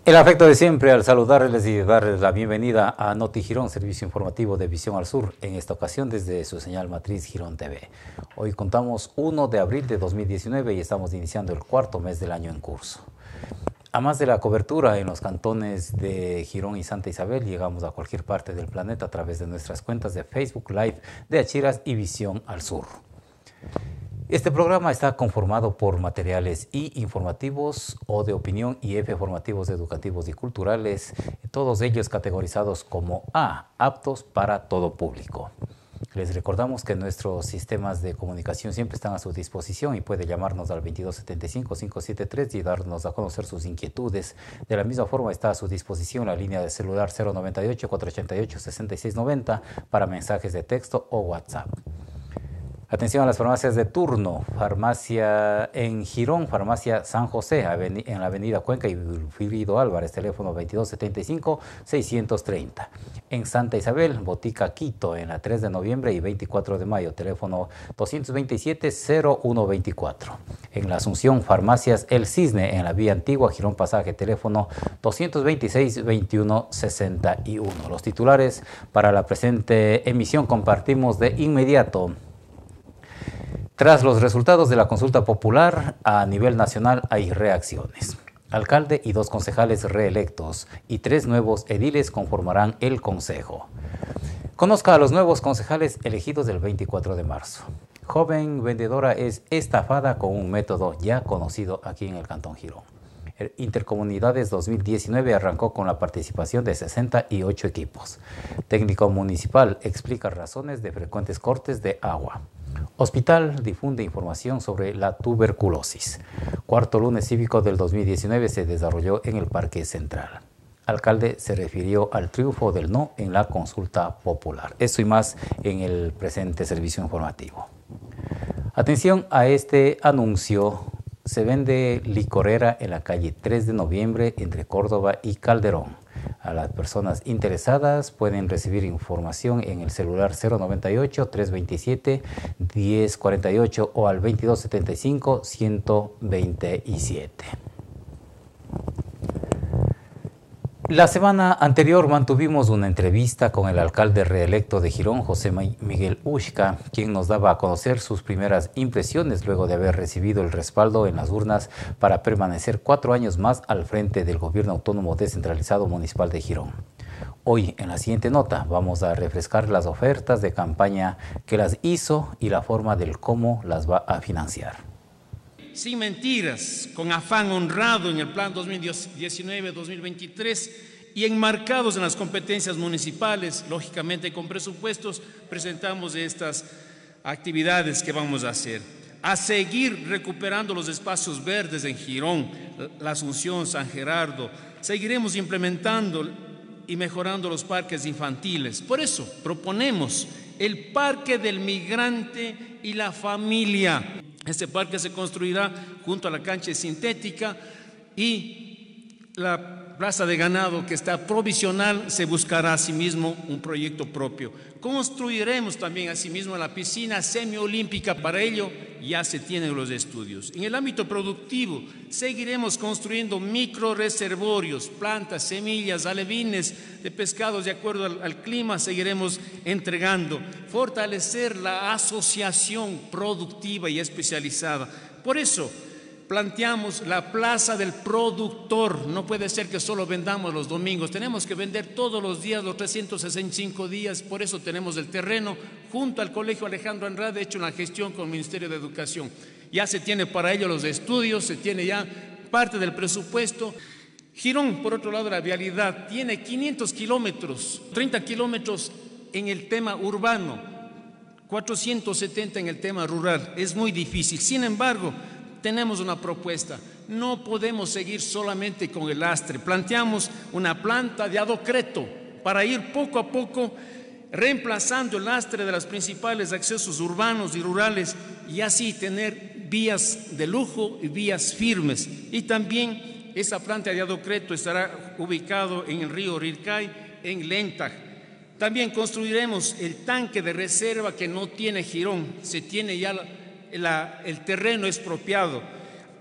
El afecto de siempre al saludarles y darles la bienvenida a Noti Girón, servicio informativo de Visión al Sur, en esta ocasión desde su señal matriz Girón TV. Hoy contamos 1 de abril de 2019 y estamos iniciando el cuarto mes del año en curso. A más de la cobertura en los cantones de Girón y Santa Isabel, llegamos a cualquier parte del planeta a través de nuestras cuentas de Facebook Live de Achiras y Visión al Sur. Este programa está conformado por materiales I informativos, O de opinión y F formativos, educativos y culturales, todos ellos categorizados como A, aptos para todo público. Les recordamos que nuestros sistemas de comunicación siempre están a su disposición y puede llamarnos al 2275-573 y darnos a conocer sus inquietudes. De la misma forma está a su disposición la línea de celular 098-488-6690 para mensajes de texto o WhatsApp. Atención a las farmacias de turno. Farmacia en Girón, Farmacia San José, en la avenida Cuenca y Wilfrido Álvarez, teléfono 2275-630. En Santa Isabel, Botica Quito, en la 3 de noviembre y 24 de mayo, teléfono 227-0124. En la Asunción, Farmacias El Cisne, en la vía antigua, Girón Pasaje, teléfono 226-2161. Los titulares para la presente emisión compartimos de inmediato. Tras los resultados de la consulta popular, a nivel nacional hay reacciones. Alcalde y 2 concejales reelectos y 3 nuevos ediles conformarán el consejo. Conozca a los nuevos concejales elegidos del 24 de marzo. Joven vendedora es estafada con un método ya conocido aquí en el Cantón Girón. Intercomunidades 2019 arrancó con la participación de 68 equipos. Técnico municipal explica razones de frecuentes cortes de agua. Hospital difunde información sobre la tuberculosis. Cuarto lunes cívico del 2019 se desarrolló en el Parque Central. Alcalde se refirió al triunfo del no en la consulta popular. Esto y más en el presente servicio informativo. Atención a este anuncio. Se vende licorera en la calle 3 de noviembre entre Córdoba y Calderón. A las personas interesadas pueden recibir información en el celular 098-327-1048 o al 2275-127. La semana anterior mantuvimos una entrevista con el alcalde reelecto de Girón, José Miguel Ushka, quien nos daba a conocer sus primeras impresiones luego de haber recibido el respaldo en las urnas para permanecer 4 años más al frente del Gobierno Autónomo Descentralizado Municipal de Girón. Hoy, en la siguiente nota, vamos a refrescar las ofertas de campaña que las hizo y la forma del cómo las va a financiar. Sin mentiras, con afán honrado en el plan 2019-2023 y enmarcados en las competencias municipales, lógicamente con presupuestos, presentamos estas actividades que vamos a hacer. A seguir recuperando los espacios verdes en Girón, la Asunción, San Gerardo. Seguiremos implementando y mejorando los parques infantiles. Por eso proponemos el Parque del Migrante y la Familia. Este parque se construirá junto a la cancha sintética y la plaza de ganado que está provisional. Se buscará asimismo un proyecto propio. Construiremos también asimismo la piscina semiolímpica. Para ello ya se tienen los estudios. En el ámbito productivo seguiremos construyendo microreservorios, plantas, semillas, alevines de pescados de acuerdo al clima. Seguiremos entregando, fortalecer la asociación productiva y especializada. Por eso planteamos la plaza del productor. No puede ser que solo vendamos los domingos, tenemos que vender todos los días, los 365 días. Por eso tenemos el terreno junto al Colegio Alejandro Andrade, hecho una gestión con el Ministerio de Educación. Ya se tiene para ello los estudios, se tiene ya parte del presupuesto. Girón, por otro lado, la vialidad tiene 500 kilómetros, 30 kilómetros en el tema urbano, 470 en el tema rural. Es muy difícil. Sin embargo, tenemos una propuesta. No podemos seguir solamente con el lastre. Planteamos una planta de adocreto para ir poco a poco reemplazando el lastre de los principales accesos urbanos y rurales y así tener vías de lujo y vías firmes. Y también esa planta de adocreto estará ubicado en el río Rircay, en Lentag. También construiremos el tanque de reserva que no tiene Girón. Se tiene ya el terreno expropiado.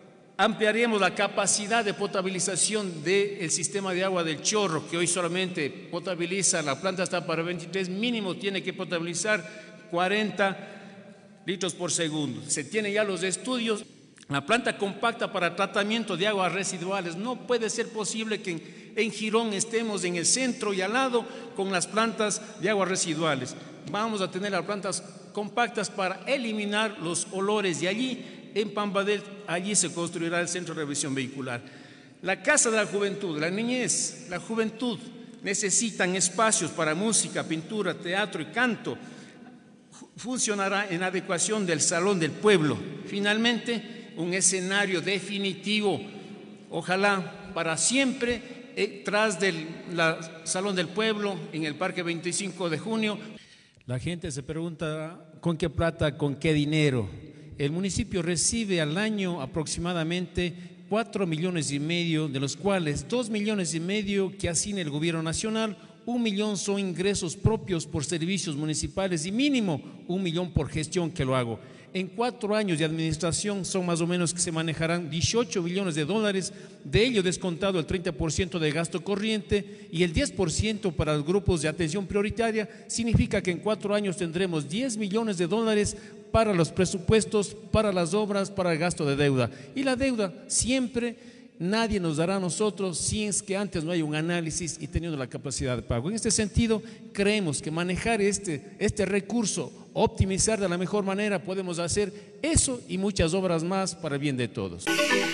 Ampliaremos la capacidad de potabilización del sistema de agua del Chorro, que hoy solamente potabiliza, la planta está para 23, mínimo tiene que potabilizar 40 litros por segundo. Se tienen ya los estudios. La planta compacta para tratamiento de aguas residuales. No puede ser posible que en Girón estemos en el centro y al lado con las plantas de aguas residuales. Vamos a tener las plantas compactas para eliminar los olores, y allí en Pambadel, allí se construirá el centro de revisión vehicular. La Casa de la Juventud, la niñez, la juventud necesitan espacios para música, pintura, teatro y canto. Funcionará en adecuación del Salón del Pueblo. Finalmente, un escenario definitivo, ojalá para siempre, tras del Salón del Pueblo, en el Parque 25 de Junio. La gente se pregunta, ¿con qué plata, con qué dinero? El municipio recibe al año aproximadamente 4,5 millones, de los cuales 2,5 millones que asigna el gobierno nacional, 1 millón son ingresos propios por servicios municipales y mínimo 1 millón por gestión que lo hago. En 4 años de administración son más o menos que se manejarán 18 millones de dólares, de ello descontado el 30% de gasto corriente y el 10% para los grupos de atención prioritaria. Significa que en 4 años tendremos 10 millones de dólares para los presupuestos, para las obras, para el gasto de deuda. Y la deuda siempre nadie nos dará a nosotros si es que antes no hay un análisis y teniendo la capacidad de pago. En este sentido, creemos que manejar este recurso, optimizar de la mejor manera, podemos hacer eso y muchas obras más para el bien de todos.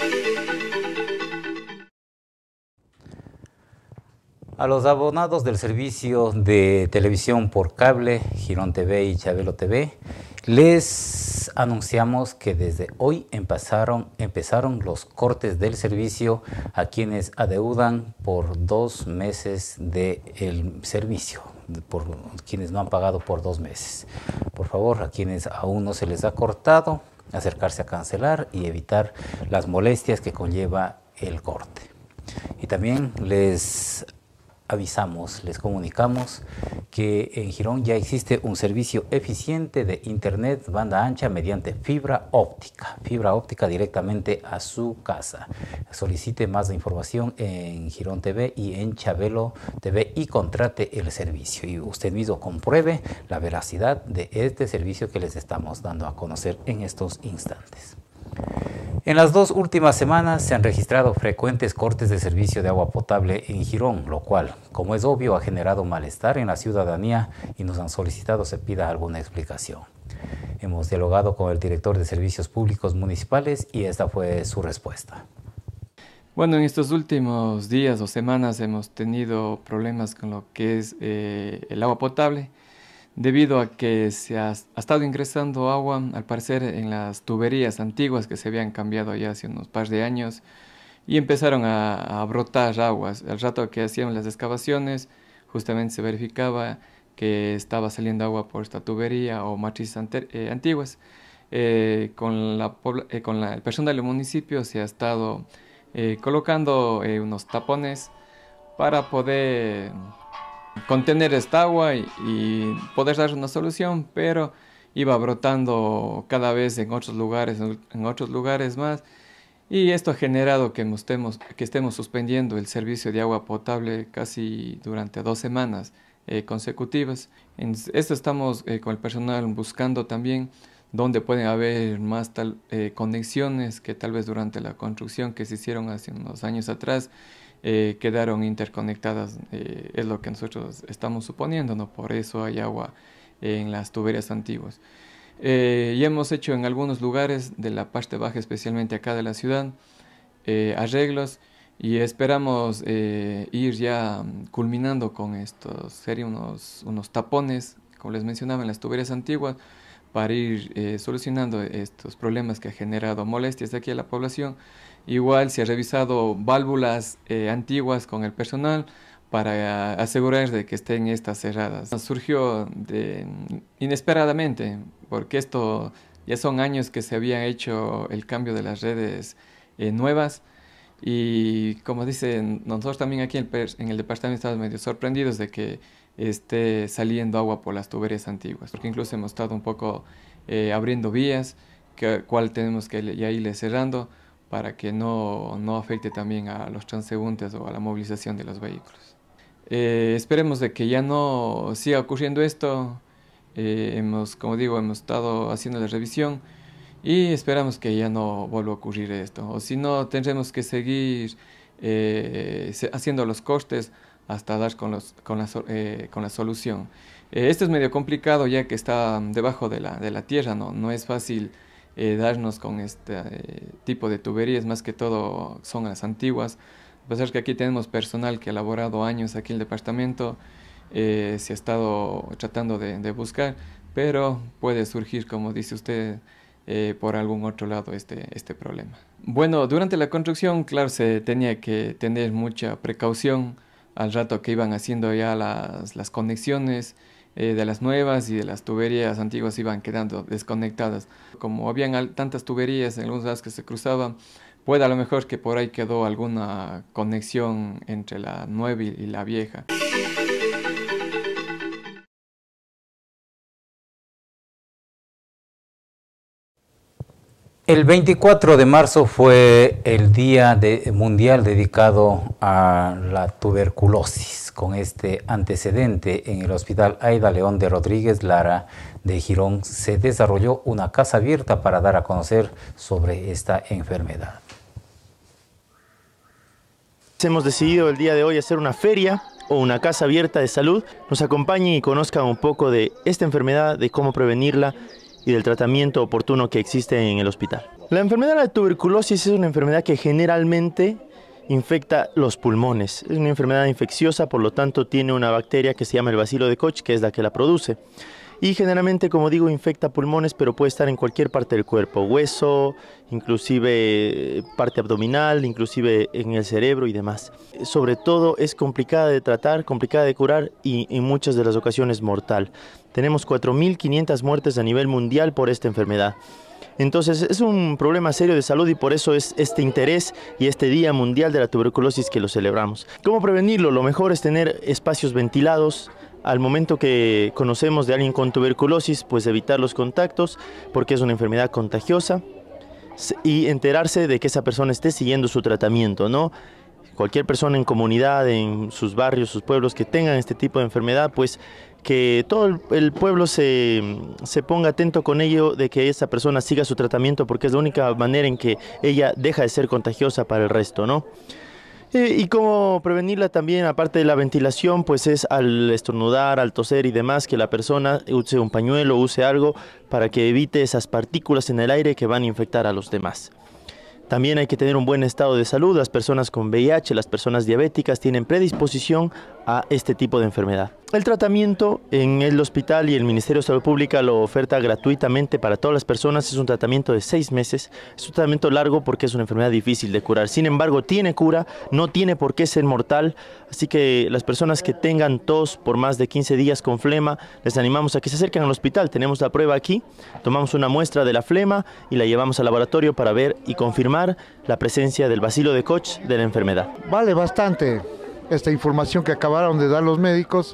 A los abonados del servicio de televisión por cable, Girón TV y Chabelo TV, les anunciamos que desde hoy empezaron los cortes del servicio a quienes adeudan por 2 meses del servicio, por quienes no han pagado por 2 meses. Por favor, a quienes aún no se les ha cortado, acercarse a cancelar y evitar las molestias que conlleva el corte. Y también les avisamos, les comunicamos que en Girón ya existe un servicio eficiente de internet banda ancha mediante fibra óptica directamente a su casa. Solicite más información en Girón TV y en Chabelo TV y contrate el servicio y usted mismo compruebe la veracidad de este servicio que les estamos dando a conocer en estos instantes. En las 2 últimas semanas se han registrado frecuentes cortes de servicio de agua potable en Girón, lo cual, como es obvio, ha generado malestar en la ciudadanía y nos han solicitado se pida alguna explicación. Hemos dialogado con el director de Servicios Públicos Municipales y esta fue su respuesta. Bueno, en estos últimos días o semanas hemos tenido problemas con lo que es el agua potable, debido a que se ha estado ingresando agua, al parecer, en las tuberías antiguas que se habían cambiado ya hace unos par de años y empezaron a brotar aguas. Al rato que hacían las excavaciones, justamente se verificaba que estaba saliendo agua por esta tubería o matrices antiguas. Con el personal del municipio se ha estado colocando unos tapones para poder contener esta agua y poder dar una solución, pero iba brotando cada vez en otros lugares más, y esto ha generado que estemos suspendiendo el servicio de agua potable casi durante 2 semanas consecutivas. En esto estamos con el personal buscando también dónde pueden haber más conexiones que tal vez durante la construcción que se hicieron hace unos años atrás quedaron interconectadas, es lo que nosotros estamos suponiendo, ¿no? Por eso hay agua en las tuberías antiguas. Y hemos hecho en algunos lugares de la parte baja, especialmente acá de la ciudad, arreglos y esperamos ir ya culminando con estos, serían unos tapones, como les mencionaba, en las tuberías antiguas, para ir solucionando estos problemas que ha generado molestias aquí a la población. Igual se ha revisado válvulas antiguas con el personal para asegurar de que estén estas cerradas. Surgió inesperadamente, porque esto ya son años que se había hecho el cambio de las redes nuevas, y como dicen, nosotros también aquí en el departamento estamos medio sorprendidos de que esté saliendo agua por las tuberías antiguas, porque incluso hemos estado un poco abriendo vías, cual tenemos que ya irle cerrando, para que no afecte también a los transeúntes o a la movilización de los vehículos. Esperemos de que ya no siga ocurriendo esto. Como digo, hemos estado haciendo la revisión y esperamos que ya no vuelva a ocurrir esto. O si no, tendremos que seguir haciendo los cortes hasta dar con la solución. Esto es medio complicado ya que está debajo de la tierra, no es fácil darnos con este tipo de tuberías, más que todo son las antiguas. A pesar que aquí tenemos personal que ha laborado años aquí en el departamento, se ha estado tratando de buscar, pero puede surgir, como dice usted, por algún otro lado este problema. Bueno, durante la construcción, claro, se tenía que tener mucha precaución al rato que iban haciendo ya las conexiones de las nuevas y de las tuberías antiguas iban quedando desconectadas. Como habían tantas tuberías en algunos lados que se cruzaban, puede a lo mejor que por ahí quedó alguna conexión entre la nueva y la vieja. El 24 de marzo fue el Día Mundial dedicado a la tuberculosis. Con este antecedente, en el Hospital Aida León de Rodríguez Lara de Girón se desarrolló una casa abierta para dar a conocer sobre esta enfermedad. Hemos decidido el día de hoy hacer una feria o una casa abierta de salud. Nos acompañen y conozcan un poco de esta enfermedad, de cómo prevenirla y del tratamiento oportuno que existe en el hospital. La enfermedad de la tuberculosis es una enfermedad que generalmente infecta los pulmones. Es una enfermedad infecciosa, por lo tanto tiene una bacteria que se llama el bacilo de Koch, que es la que la produce. Y generalmente, como digo, infecta pulmones, pero puede estar en cualquier parte del cuerpo, hueso, inclusive parte abdominal, inclusive en el cerebro y demás. Sobre todo es complicada de tratar, complicada de curar y en muchas de las ocasiones mortal. Tenemos 4.500 muertes a nivel mundial por esta enfermedad. Entonces es un problema serio de salud y por eso es este interés y este Día Mundial de la Tuberculosis que lo celebramos. ¿Cómo prevenirlo? Lo mejor es tener espacios ventilados. Al momento que conocemos de alguien con tuberculosis, pues evitar los contactos porque es una enfermedad contagiosa y enterarse de que esa persona esté siguiendo su tratamiento, ¿no? Cualquier persona en comunidad, en sus barrios, sus pueblos que tengan este tipo de enfermedad, pues que todo el pueblo se ponga atento con ello de que esa persona siga su tratamiento porque es la única manera en que ella deja de ser contagiosa para el resto, ¿no? Y cómo prevenirla también, aparte de la ventilación, pues es al estornudar, al toser y demás, que la persona use un pañuelo, use algo para que evite esas partículas en el aire que van a infectar a los demás. También hay que tener un buen estado de salud. Las personas con VIH, las personas diabéticas tienen predisposición a este tipo de enfermedad. El tratamiento en el hospital y el Ministerio de Salud Pública lo oferta gratuitamente para todas las personas. Es un tratamiento de 6 meses. Es un tratamiento largo porque es una enfermedad difícil de curar. Sin embargo, tiene cura, no tiene por qué ser mortal. Así que las personas que tengan tos por más de 15 días con flema, les animamos a que se acerquen al hospital. Tenemos la prueba aquí, tomamos una muestra de la flema y la llevamos al laboratorio para ver y confirmar la presencia del bacilo de Koch de la enfermedad. Vale bastante esta información que acabaron de dar los médicos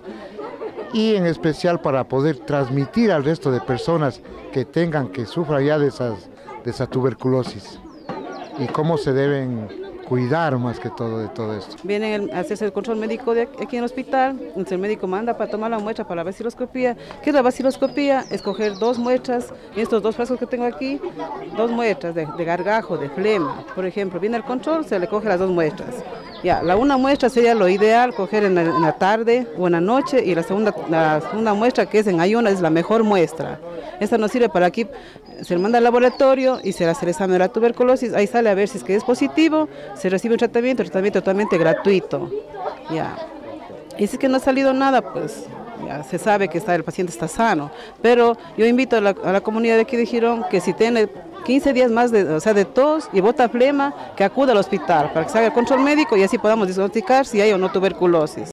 y en especial para poder transmitir al resto de personas que sufran ya de esa tuberculosis y cómo se deben cuidar más que todo de todo esto. Vienen a hacerse el control médico aquí en el hospital, entonces el médico manda para tomar la muestra para la baciloscopía. ¿Qué es la baciloscopía? Escoger 2 muestras, en estos 2 frascos que tengo aquí, 2 muestras de gargajo, de flema. Por ejemplo, viene el control, se le coge las 2 muestras. Ya, una muestra sería lo ideal, coger en la tarde o en la noche, y la segunda muestra, que es en ayunas, es la mejor muestra. Esta nos sirve para aquí, se le manda al laboratorio y se le hace el examen de la tuberculosis, ahí sale a ver si es que es positivo, se recibe un tratamiento totalmente gratuito. Ya. Y si es que no ha salido nada, pues ya se sabe que el paciente está sano. Pero yo invito a la comunidad de aquí de Girón que si tiene 15 días más de tos y bota flema, que acuda al hospital para que se haga el control médico y así podamos diagnosticar si hay o no tuberculosis.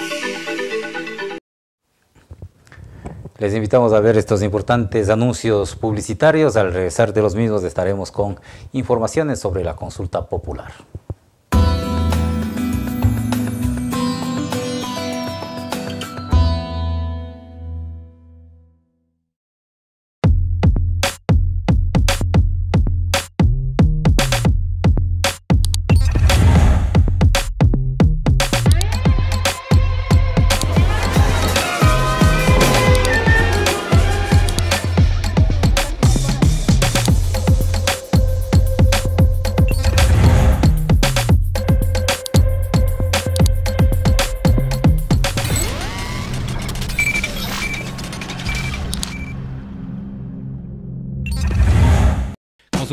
Les invitamos a ver estos importantes anuncios publicitarios. Al regresar de los mismos estaremos con informaciones sobre la consulta popular.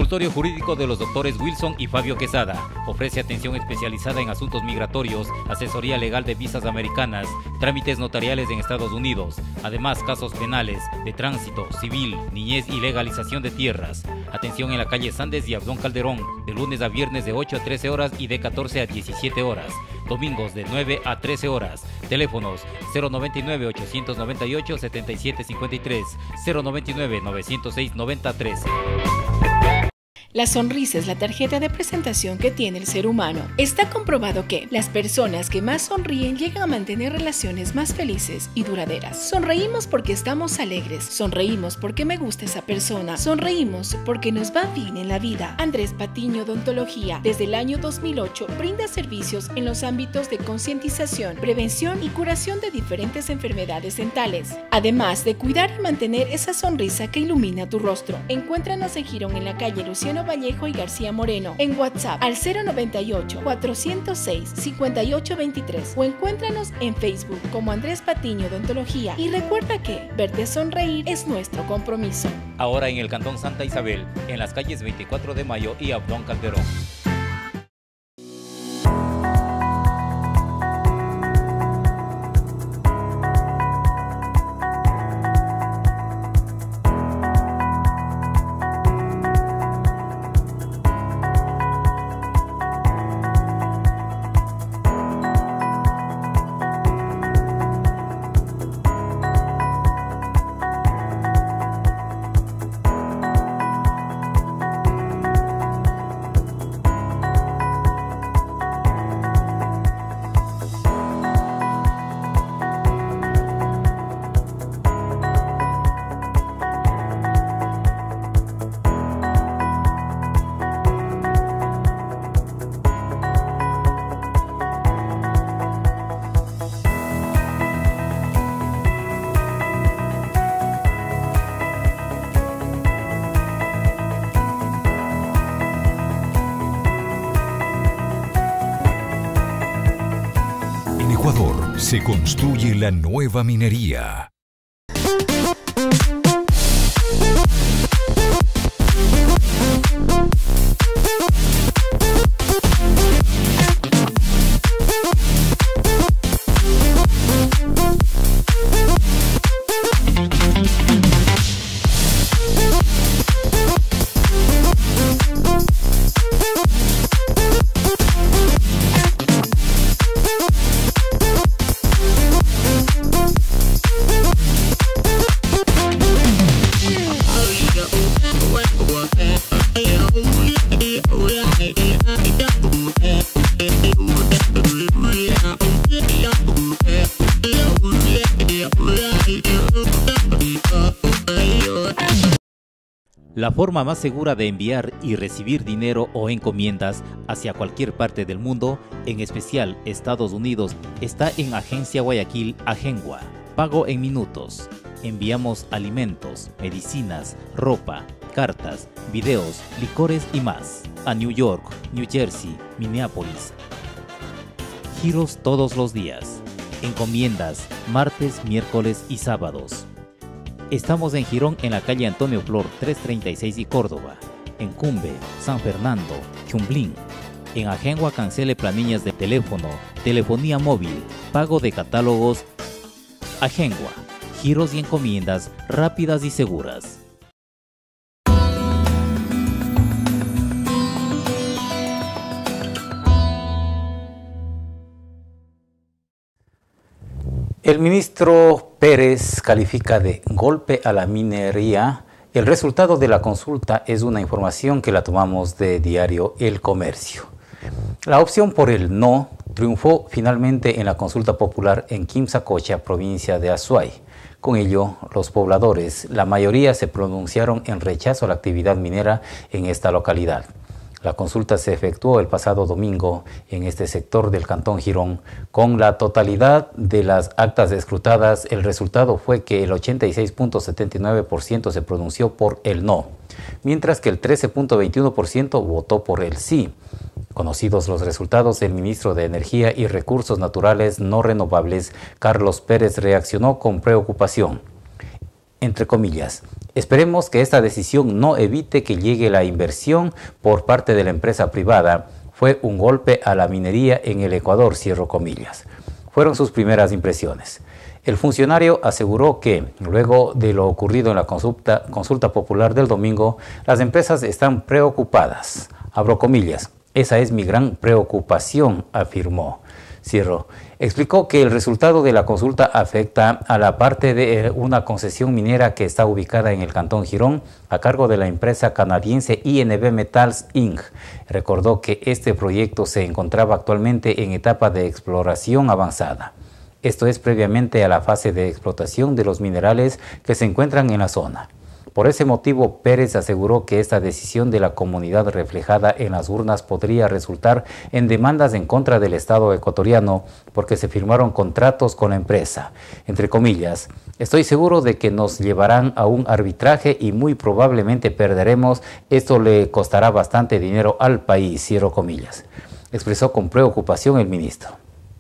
Consultorio jurídico de los doctores Wilson y Fabio Quesada. Ofrece atención especializada en asuntos migratorios, asesoría legal de visas americanas, trámites notariales en Estados Unidos. Además, casos penales, de tránsito, civil, niñez y legalización de tierras. Atención en la calle Sandes y Abdón Calderón, de lunes a viernes de 8 a 13 horas y de 14 a 17 horas. Domingos de 9 a 13 horas. Teléfonos 099-898-7753, 099-906-9013. La sonrisa es la tarjeta de presentación que tiene el ser humano. Está comprobado que las personas que más sonríen llegan a mantener relaciones más felices y duraderas. Sonreímos porque estamos alegres, sonreímos porque me gusta esa persona, sonreímos porque nos va bien en la vida. Andrés Patiño Odontología, desde el año 2008, brinda servicios en los ámbitos de concientización, prevención y curación de diferentes enfermedades dentales, además de cuidar y mantener esa sonrisa que ilumina tu rostro. Encuéntranos en Girón, en la calle Luciano Vallejo y García Moreno, en WhatsApp al 098-406-5823 o encuéntranos en Facebook como Andrés Patiño Odontología, y recuerda que verte sonreír es nuestro compromiso. Ahora en el Cantón Santa Isabel, en las calles 24 de Mayo y Abdón Calderón. Se construye la nueva minería. La forma más segura de enviar y recibir dinero o encomiendas hacia cualquier parte del mundo, en especial Estados Unidos, está en Agencia Guayaquil Agengua. Pago en minutos. Enviamos alimentos, medicinas, ropa, cartas, videos, licores y más a New York, New Jersey, Minneapolis. Giros todos los días. Encomiendas martes, miércoles y sábados. Estamos en Girón, en la calle Antonio Flor 336 y Córdoba. En Cumbe, San Fernando, Chumblín. En Agengua cancele planillas de teléfono, telefonía móvil, pago de catálogos. Agengua, giros y encomiendas rápidas y seguras. El ministro Pérez califica de golpe a la minería. El resultado de la consulta es una información que la tomamos de diario El Comercio. La opción por el no triunfó finalmente en la consulta popular en Quimsacocha, provincia de Azuay. Con ello, los pobladores, la mayoría, se pronunciaron en rechazo a la actividad minera en esta localidad. La consulta se efectuó el pasado domingo en este sector del Cantón Girón. Con la totalidad de las actas escrutadas, el resultado fue que el 86.79% se pronunció por el no, mientras que el 13.21% votó por el sí. Conocidos los resultados, el ministro de Energía y Recursos Naturales No Renovables, Carlos Pérez, reaccionó con preocupación. entre comillas. Esperemos que esta decisión no evite que llegue la inversión por parte de la empresa privada. Fue un golpe a la minería en el Ecuador, cierro comillas. Fueron sus primeras impresiones. El funcionario aseguró que, luego de lo ocurrido en la consulta popular del domingo, las empresas están preocupadas. Abro comillas, esa es mi gran preocupación, afirmó. Cierro. Explicó que el resultado de la consulta afecta a la parte de una concesión minera que está ubicada en el Cantón Girón a cargo de la empresa canadiense INV Metals Inc. Recordó que este proyecto se encontraba actualmente en etapa de exploración avanzada. Esto es previamente a la fase de explotación de los minerales que se encuentran en la zona. Por ese motivo, Pérez aseguró que esta decisión de la comunidad reflejada en las urnas podría resultar en demandas en contra del Estado ecuatoriano porque se firmaron contratos con la empresa. Entre comillas, estoy seguro de que nos llevarán a un arbitraje y muy probablemente perderemos. Esto le costará bastante dinero al país, cierro comillas. Expresó con preocupación el ministro.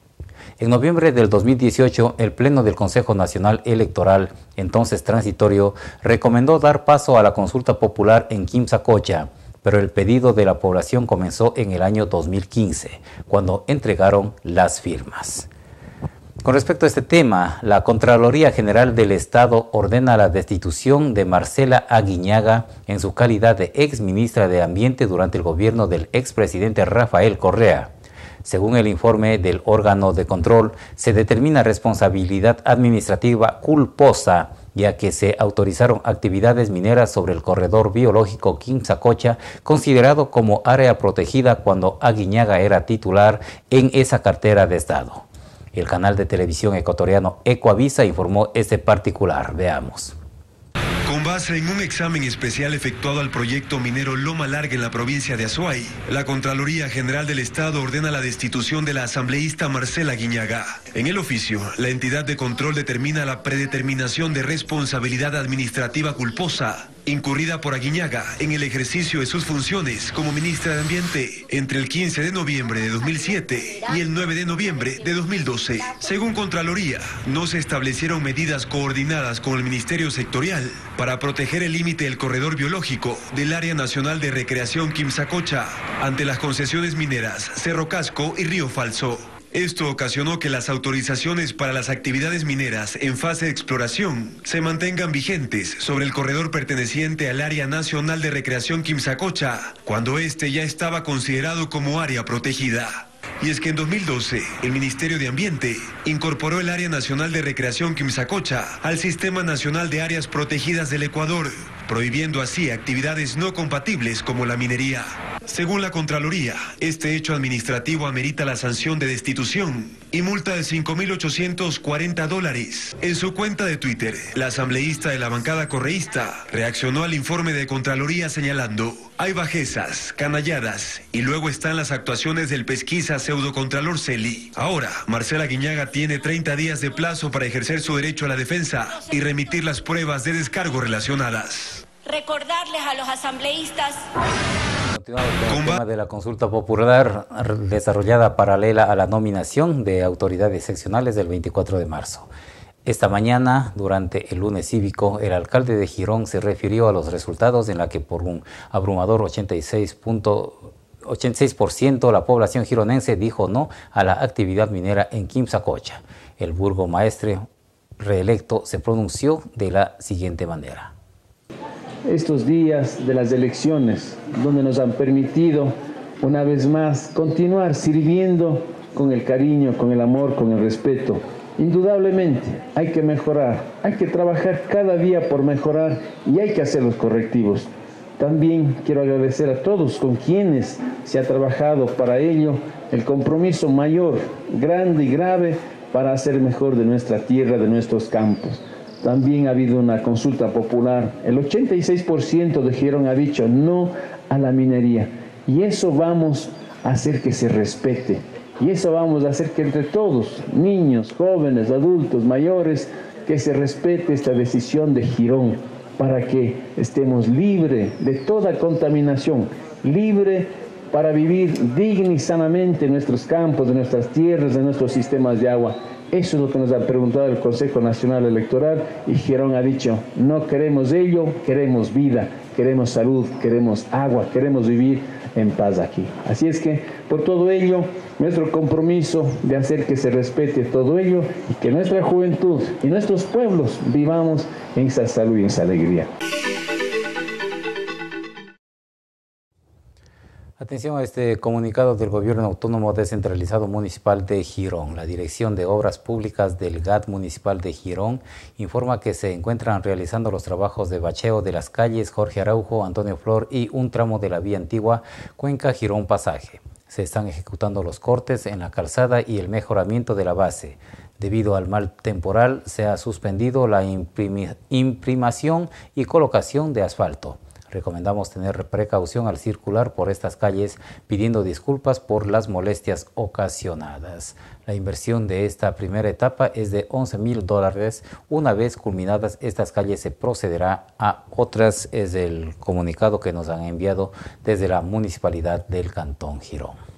En noviembre del 2018, el Pleno del Consejo Nacional Electoral, entonces transitorio, recomendó dar paso a la consulta popular en Quimsacocha, pero el pedido de la población comenzó en el año 2015, cuando entregaron las firmas. Con respecto a este tema, la Contraloría General del Estado ordena la destitución de Marcela Aguiñaga en su calidad de exministra de Ambiente durante el gobierno del expresidente Rafael Correa. Según el informe del órgano de control, se determina responsabilidad administrativa culposa, ya que se autorizaron actividades mineras sobre el corredor biológico Quimsacocha, considerado como área protegida cuando Aguiñaga era titular en esa cartera de Estado. El canal de televisión ecuatoriano Ecuavisa informó este particular. Veamos. Con base en un examen especial efectuado al proyecto minero Loma Larga en la provincia de Azuay, la Contraloría General del Estado ordena la destitución de la asambleísta Marcela Aguiñaga. En el oficio, la entidad de control determina la predeterminación de responsabilidad administrativa culposa incurrida por Aguiñaga en el ejercicio de sus funciones como ministra de Ambiente entre el 15 de noviembre de 2007 y el 9 de noviembre de 2012. Según Contraloría, no se establecieron medidas coordinadas con el Ministerio Sectorial para proteger el límite del corredor biológico del Área Nacional de Recreación Quimsacocha ante las concesiones mineras Cerro Casco y Río Falso. Esto ocasionó que las autorizaciones para las actividades mineras en fase de exploración se mantengan vigentes sobre el corredor perteneciente al Área Nacional de Recreación Quimsacocha, cuando este ya estaba considerado como área protegida. Y es que en 2012, el Ministerio de Ambiente incorporó el Área Nacional de Recreación Quimsacocha al Sistema Nacional de Áreas Protegidas del Ecuador, prohibiendo así actividades no compatibles como la minería. Según la Contraloría, este hecho administrativo amerita la sanción de destitución y multa de $5.840. En su cuenta de Twitter, la asambleísta de la bancada correísta reaccionó al informe de Contraloría señalando: hay bajezas, canalladas y luego están las actuaciones del pesquisa pseudocontralor Celi. Ahora, Marcela Aguiñaga tiene 30 días de plazo para ejercer su derecho a la defensa y remitir las pruebas de descargo relacionadas. Recordarles a los asambleístas. Continuamos con el tema de la consulta popular desarrollada paralela a la nominación de autoridades seccionales del 24 de marzo. Esta mañana, durante el lunes cívico, el alcalde de Girón se refirió a los resultados en la que por un abrumador 86% la población gironense dijo no a la actividad minera en Quimsacocha. El burgomaestre reelecto se pronunció de la siguiente manera. Estos días de las elecciones, donde nos han permitido, una vez más, continuar sirviendo con el cariño, con el amor, con el respeto. Indudablemente hay que mejorar, hay que trabajar cada día por mejorar y hay que hacer los correctivos. También quiero agradecer a todos con quienes se ha trabajado para ello, el compromiso mayor, grande y grave para hacer mejor de nuestra tierra, de nuestros campos. También ha habido una consulta popular. El 86% de Girón ha dicho no a la minería. Y eso vamos a hacer que se respete. Y eso vamos a hacer que entre todos, niños, jóvenes, adultos, mayores, que se respete esta decisión de Girón para que estemos libres de toda contaminación, libre para vivir digna y sanamente en nuestros campos, de nuestras tierras, de nuestros sistemas de agua. Eso es lo que nos ha preguntado el Consejo Nacional Electoral y Girón ha dicho, no queremos ello, queremos vida, queremos salud, queremos agua, queremos vivir en paz aquí. Así es que, por todo ello, nuestro compromiso de hacer que se respete todo ello y que nuestra juventud y nuestros pueblos vivamos en esa salud y en esa alegría. Atención a este comunicado del Gobierno Autónomo Descentralizado Municipal de Girón. La Dirección de Obras Públicas del GAT Municipal de Girón informa que se encuentran realizando los trabajos de bacheo de las calles Jorge Araujo, Antonio Flor y un tramo de la vía antigua Cuenca Girón Pasaje. Se están ejecutando los cortes en la calzada y el mejoramiento de la base. Debido al mal temporal, se ha suspendido la imprimación y colocación de asfalto. Recomendamos tener precaución al circular por estas calles, pidiendo disculpas por las molestias ocasionadas. La inversión de esta primera etapa es de $11.000. Una vez culminadas estas calles se procederá a otras, es el comunicado que nos han enviado desde la Municipalidad del Cantón Girón.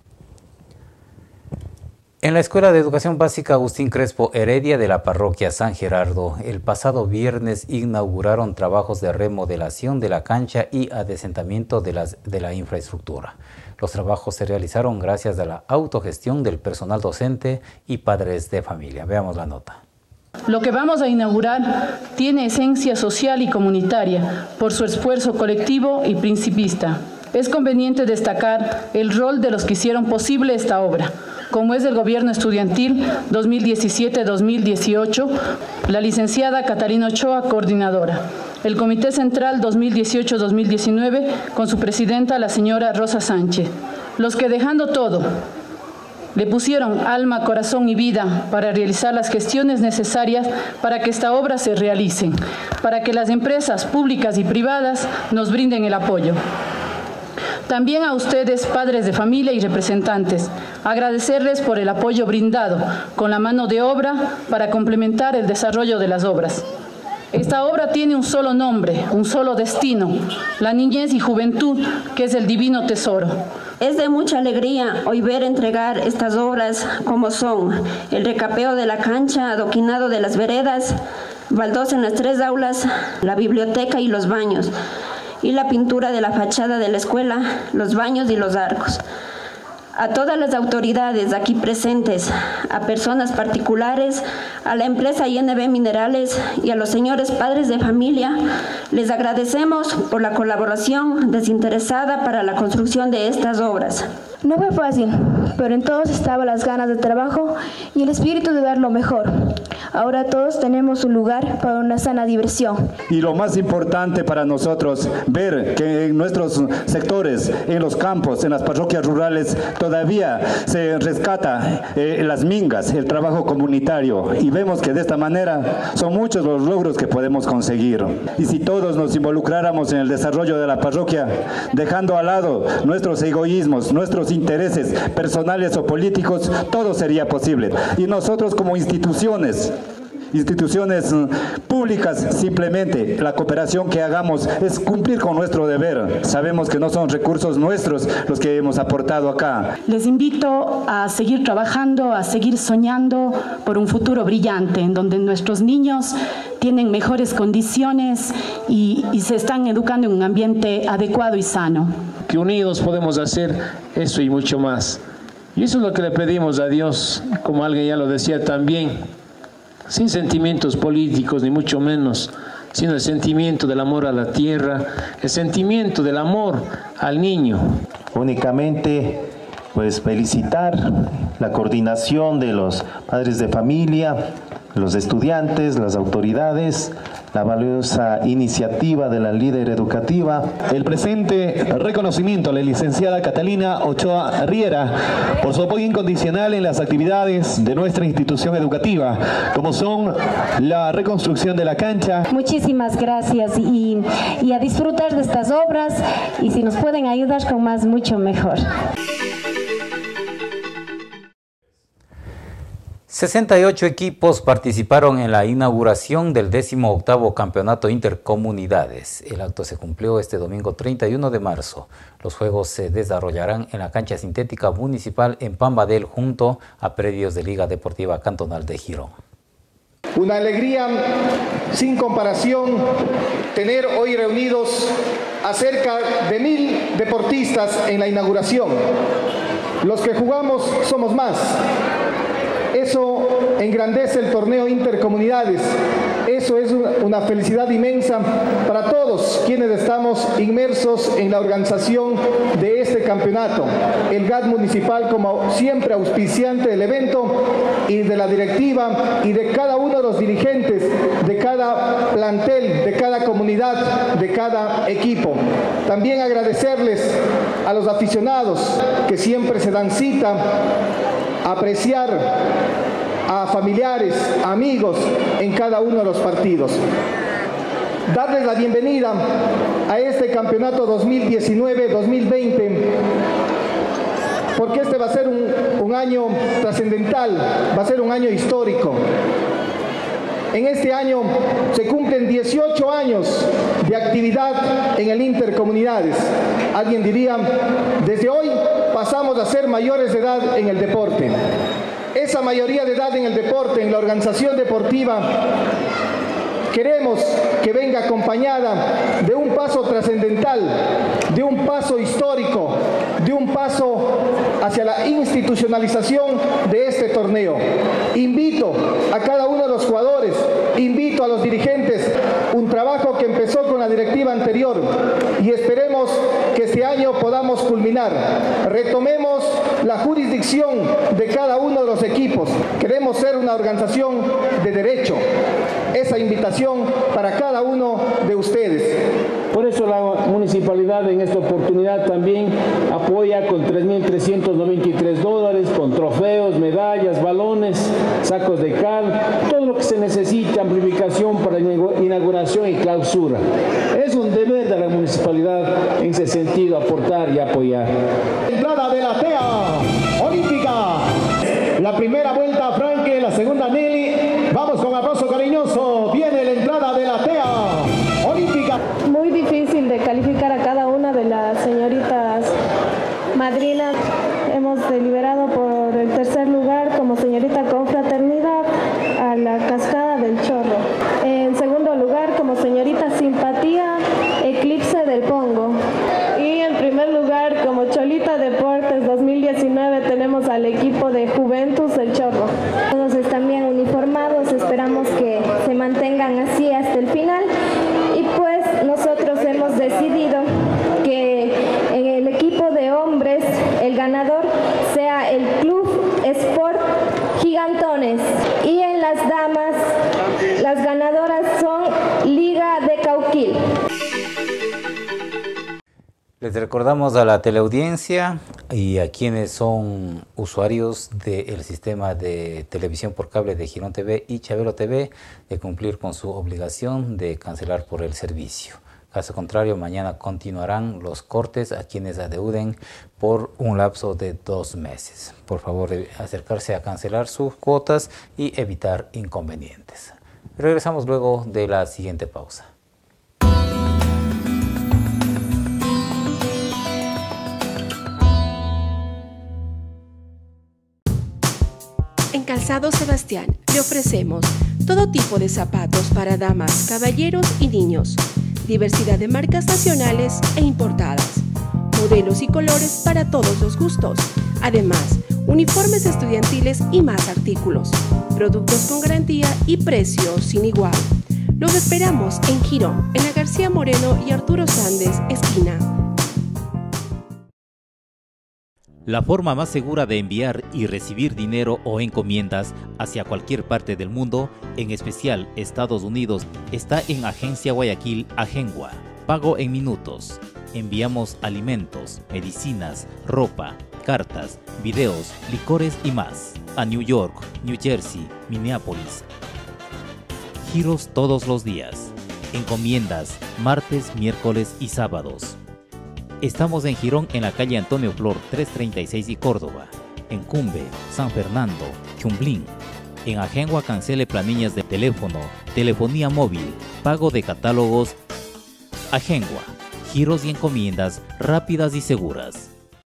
En la Escuela de Educación Básica Agustín Crespo Heredia de la Parroquia San Gerardo, el pasado viernes inauguraron trabajos de remodelación de la cancha y adesentamiento de la infraestructura. Los trabajos se realizaron gracias a la autogestión del personal docente y padres de familia. Veamos la nota. Lo que vamos a inaugurar tiene esencia social y comunitaria por su esfuerzo colectivo y principista. Es conveniente destacar el rol de los que hicieron posible esta obra, como es el Gobierno Estudiantil 2017-2018, la licenciada Catalina Ochoa, coordinadora, el Comité Central 2018-2019, con su presidenta, la señora Rosa Sánchez, los que dejando todo, le pusieron alma, corazón y vida para realizar las gestiones necesarias para que esta obra se realice, para que las empresas públicas y privadas nos brinden el apoyo. También a ustedes, padres de familia y representantes, agradecerles por el apoyo brindado con la mano de obra para complementar el desarrollo de las obras. Esta obra tiene un solo nombre, un solo destino, la niñez y juventud, que es el divino tesoro. Es de mucha alegría hoy ver entregar estas obras como son el recapeo de la cancha, adoquinado de las veredas, baldosa en las 3 aulas, la biblioteca y los baños, y la pintura de la fachada de la escuela, los baños y los arcos. A todas las autoridades aquí presentes, a personas particulares, a la empresa INB Minerales y a los señores padres de familia, les agradecemos por la colaboración desinteresada para la construcción de estas obras. No fue fácil, pero en todos estaban las ganas de trabajo y el espíritu de dar lo mejor. Ahora todos tenemos un lugar para una sana diversión. Y lo más importante para nosotros, ver que en nuestros sectores, en los campos, en las parroquias rurales, todavía se rescata las mingas, el trabajo comunitario, y vemos que de esta manera son muchos los logros que podemos conseguir. Y si todos nos involucráramos en el desarrollo de la parroquia, dejando al lado nuestros egoísmos, nuestros intereses personales o políticos, todo sería posible. Y nosotros como instituciones públicas, simplemente la cooperación que hagamos es cumplir con nuestro deber. Sabemos que no son recursos nuestros los que hemos aportado acá. Les invito a seguir trabajando, a seguir soñando por un futuro brillante, en donde nuestros niños tienen mejores condiciones y se están educando en un ambiente adecuado y sano. Que unidos podemos hacer eso y mucho más. Y eso es lo que le pedimos a Dios, como alguien ya lo decía también, sin sentimientos políticos ni mucho menos, sino el sentimiento del amor a la tierra, el sentimiento del amor al niño. Únicamente pues felicitar la coordinación de los padres de familia, los estudiantes, las autoridades, la valiosa iniciativa de la líder educativa. El presente reconocimiento a la licenciada Catalina Ochoa Riera por su apoyo incondicional en las actividades de nuestra institución educativa, como son la reconstrucción de la cancha. Muchísimas gracias y a disfrutar de estas obras, y si nos pueden ayudar con más, mucho mejor. 68 equipos participaron en la inauguración del 18º Campeonato Intercomunidades. El acto se cumplió este domingo 31 de marzo. Los juegos se desarrollarán en la cancha sintética municipal en Pambadel junto a predios de Liga Deportiva Cantonal de Girón. Una alegría sin comparación tener hoy reunidos a cerca de 1000 deportistas en la inauguración. Los que jugamos somos más. Eso engrandece el torneo Intercomunidades. Eso es una felicidad inmensa para todos quienes estamos inmersos en la organización de este campeonato. El GAD municipal como siempre auspiciante del evento y de la directiva y de cada uno de los dirigentes de cada plantel, de cada comunidad, de cada equipo. También agradecerles a los aficionados que siempre se dan cita, apreciar a familiares, amigos en cada uno de los partidos. Darles la bienvenida a este campeonato 2019-2020, porque este va a ser un año trascendental, va a ser un año histórico. En este año se cumplen 18 años de actividad en el Intercomunidades. Alguien diría, desde hoy pasamos a ser mayores de edad en el deporte. Esa mayoría de edad en el deporte, en la organización deportiva, queremos que venga acompañada de un paso trascendental, de un paso histórico, de un paso hacia la institucionalización de este torneo. Invito a cada uno de los jugadores, invito a los dirigentes, un trabajo que empezó con la directiva anterior y esperemos que este año podamos culminar. Retomemos la jurisdicción de cada uno de los equipos. Queremos ser una organización de derecho. Esa invitación para cada uno de ustedes. Por eso la municipalidad en esta oportunidad también apoya con $3.393 con trofeos, medallas, balones, sacos de cal, todo lo que se necesita, amplificación para inauguración y clausura. Es un deber de la municipalidad en ese sentido aportar y apoyar. Entrada de la TEA Olímpica. La primera vuelta Franque, la segunda Nelly. Vamos con aplauso cariñoso. Viene la entrada de la TEA Olímpica. Muy difícil de calificar a cada una de las señoritas madrinas. Hemos deliberado por el tercer lugar como señorita confraternidad a la Cascada del Chorro. En segundo lugar como señorita simpatía Eclipse del Pongo. Y en primer lugar como Cholita Deportes 2019 tenemos al equipo de Juventus del Chorro. Todos están bien uniformados, esperamos que se mantengan así hasta el final. Y pues nosotros hemos decidido que en el equipo de hombres el ganador sea el Club Sport Gigantones y en las damas las ganadoras son Liga de Cauquil. Les recordamos a la teleaudiencia y a quienes son usuarios del sistema de televisión por cable de Girón TV y Chabelo TV de cumplir con su obligación de cancelar por el servicio. Caso contrario, mañana continuarán los cortes a quienes adeuden por un lapso de 2 meses. Por favor, acercarse a cancelar sus cuotas y evitar inconvenientes. Regresamos luego de la siguiente pausa. En Calzado Sebastián le ofrecemos todo tipo de zapatos para damas, caballeros y niños, diversidad de marcas nacionales e importadas, modelos y colores para todos los gustos, además uniformes estudiantiles y más artículos, productos con garantía y precios sin igual. Los esperamos en Girón, en la García Moreno y Arturo Sández, esquina. La forma más segura de enviar y recibir dinero o encomiendas hacia cualquier parte del mundo, en especial Estados Unidos, está en Agencia Guayaquil Agengua. Pago en minutos. Enviamos alimentos, medicinas, ropa, cartas, videos, licores y más a New York, New Jersey, Minneapolis. Giros todos los días. Encomiendas martes, miércoles y sábados. Estamos en Girón, en la calle Antonio Flor 336 y Córdoba, en Cumbe, San Fernando, Chumblín. En Ajengua cancele planillas de teléfono, telefonía móvil, pago de catálogos. Ajengua, giros y encomiendas rápidas y seguras.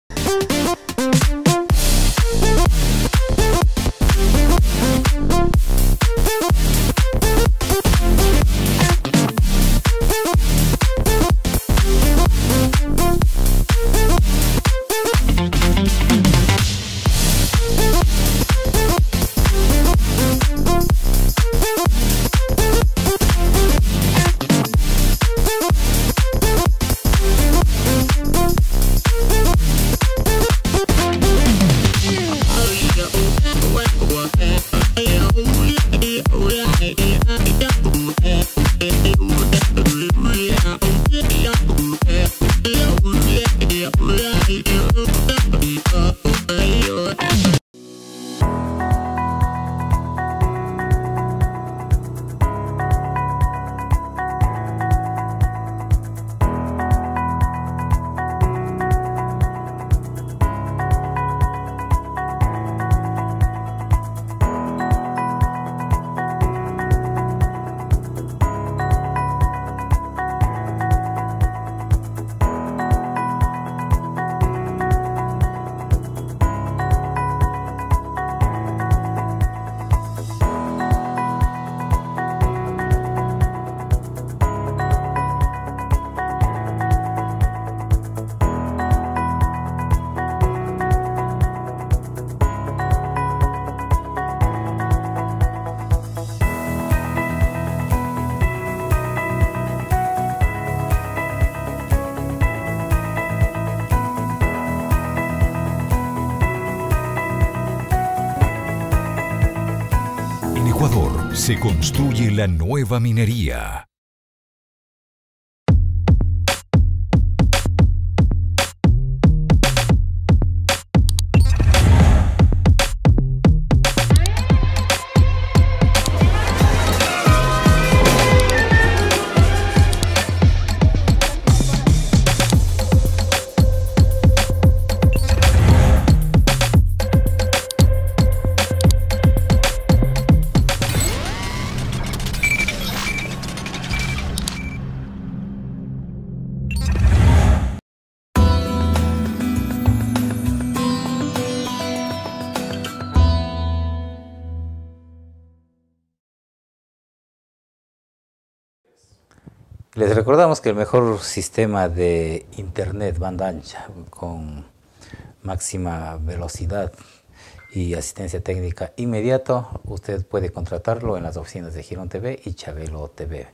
Se construye la nueva minería. Les recordamos que el mejor sistema de internet banda ancha con máxima velocidad y asistencia técnica inmediato, usted puede contratarlo en las oficinas de Girón TV y Chabelo TV.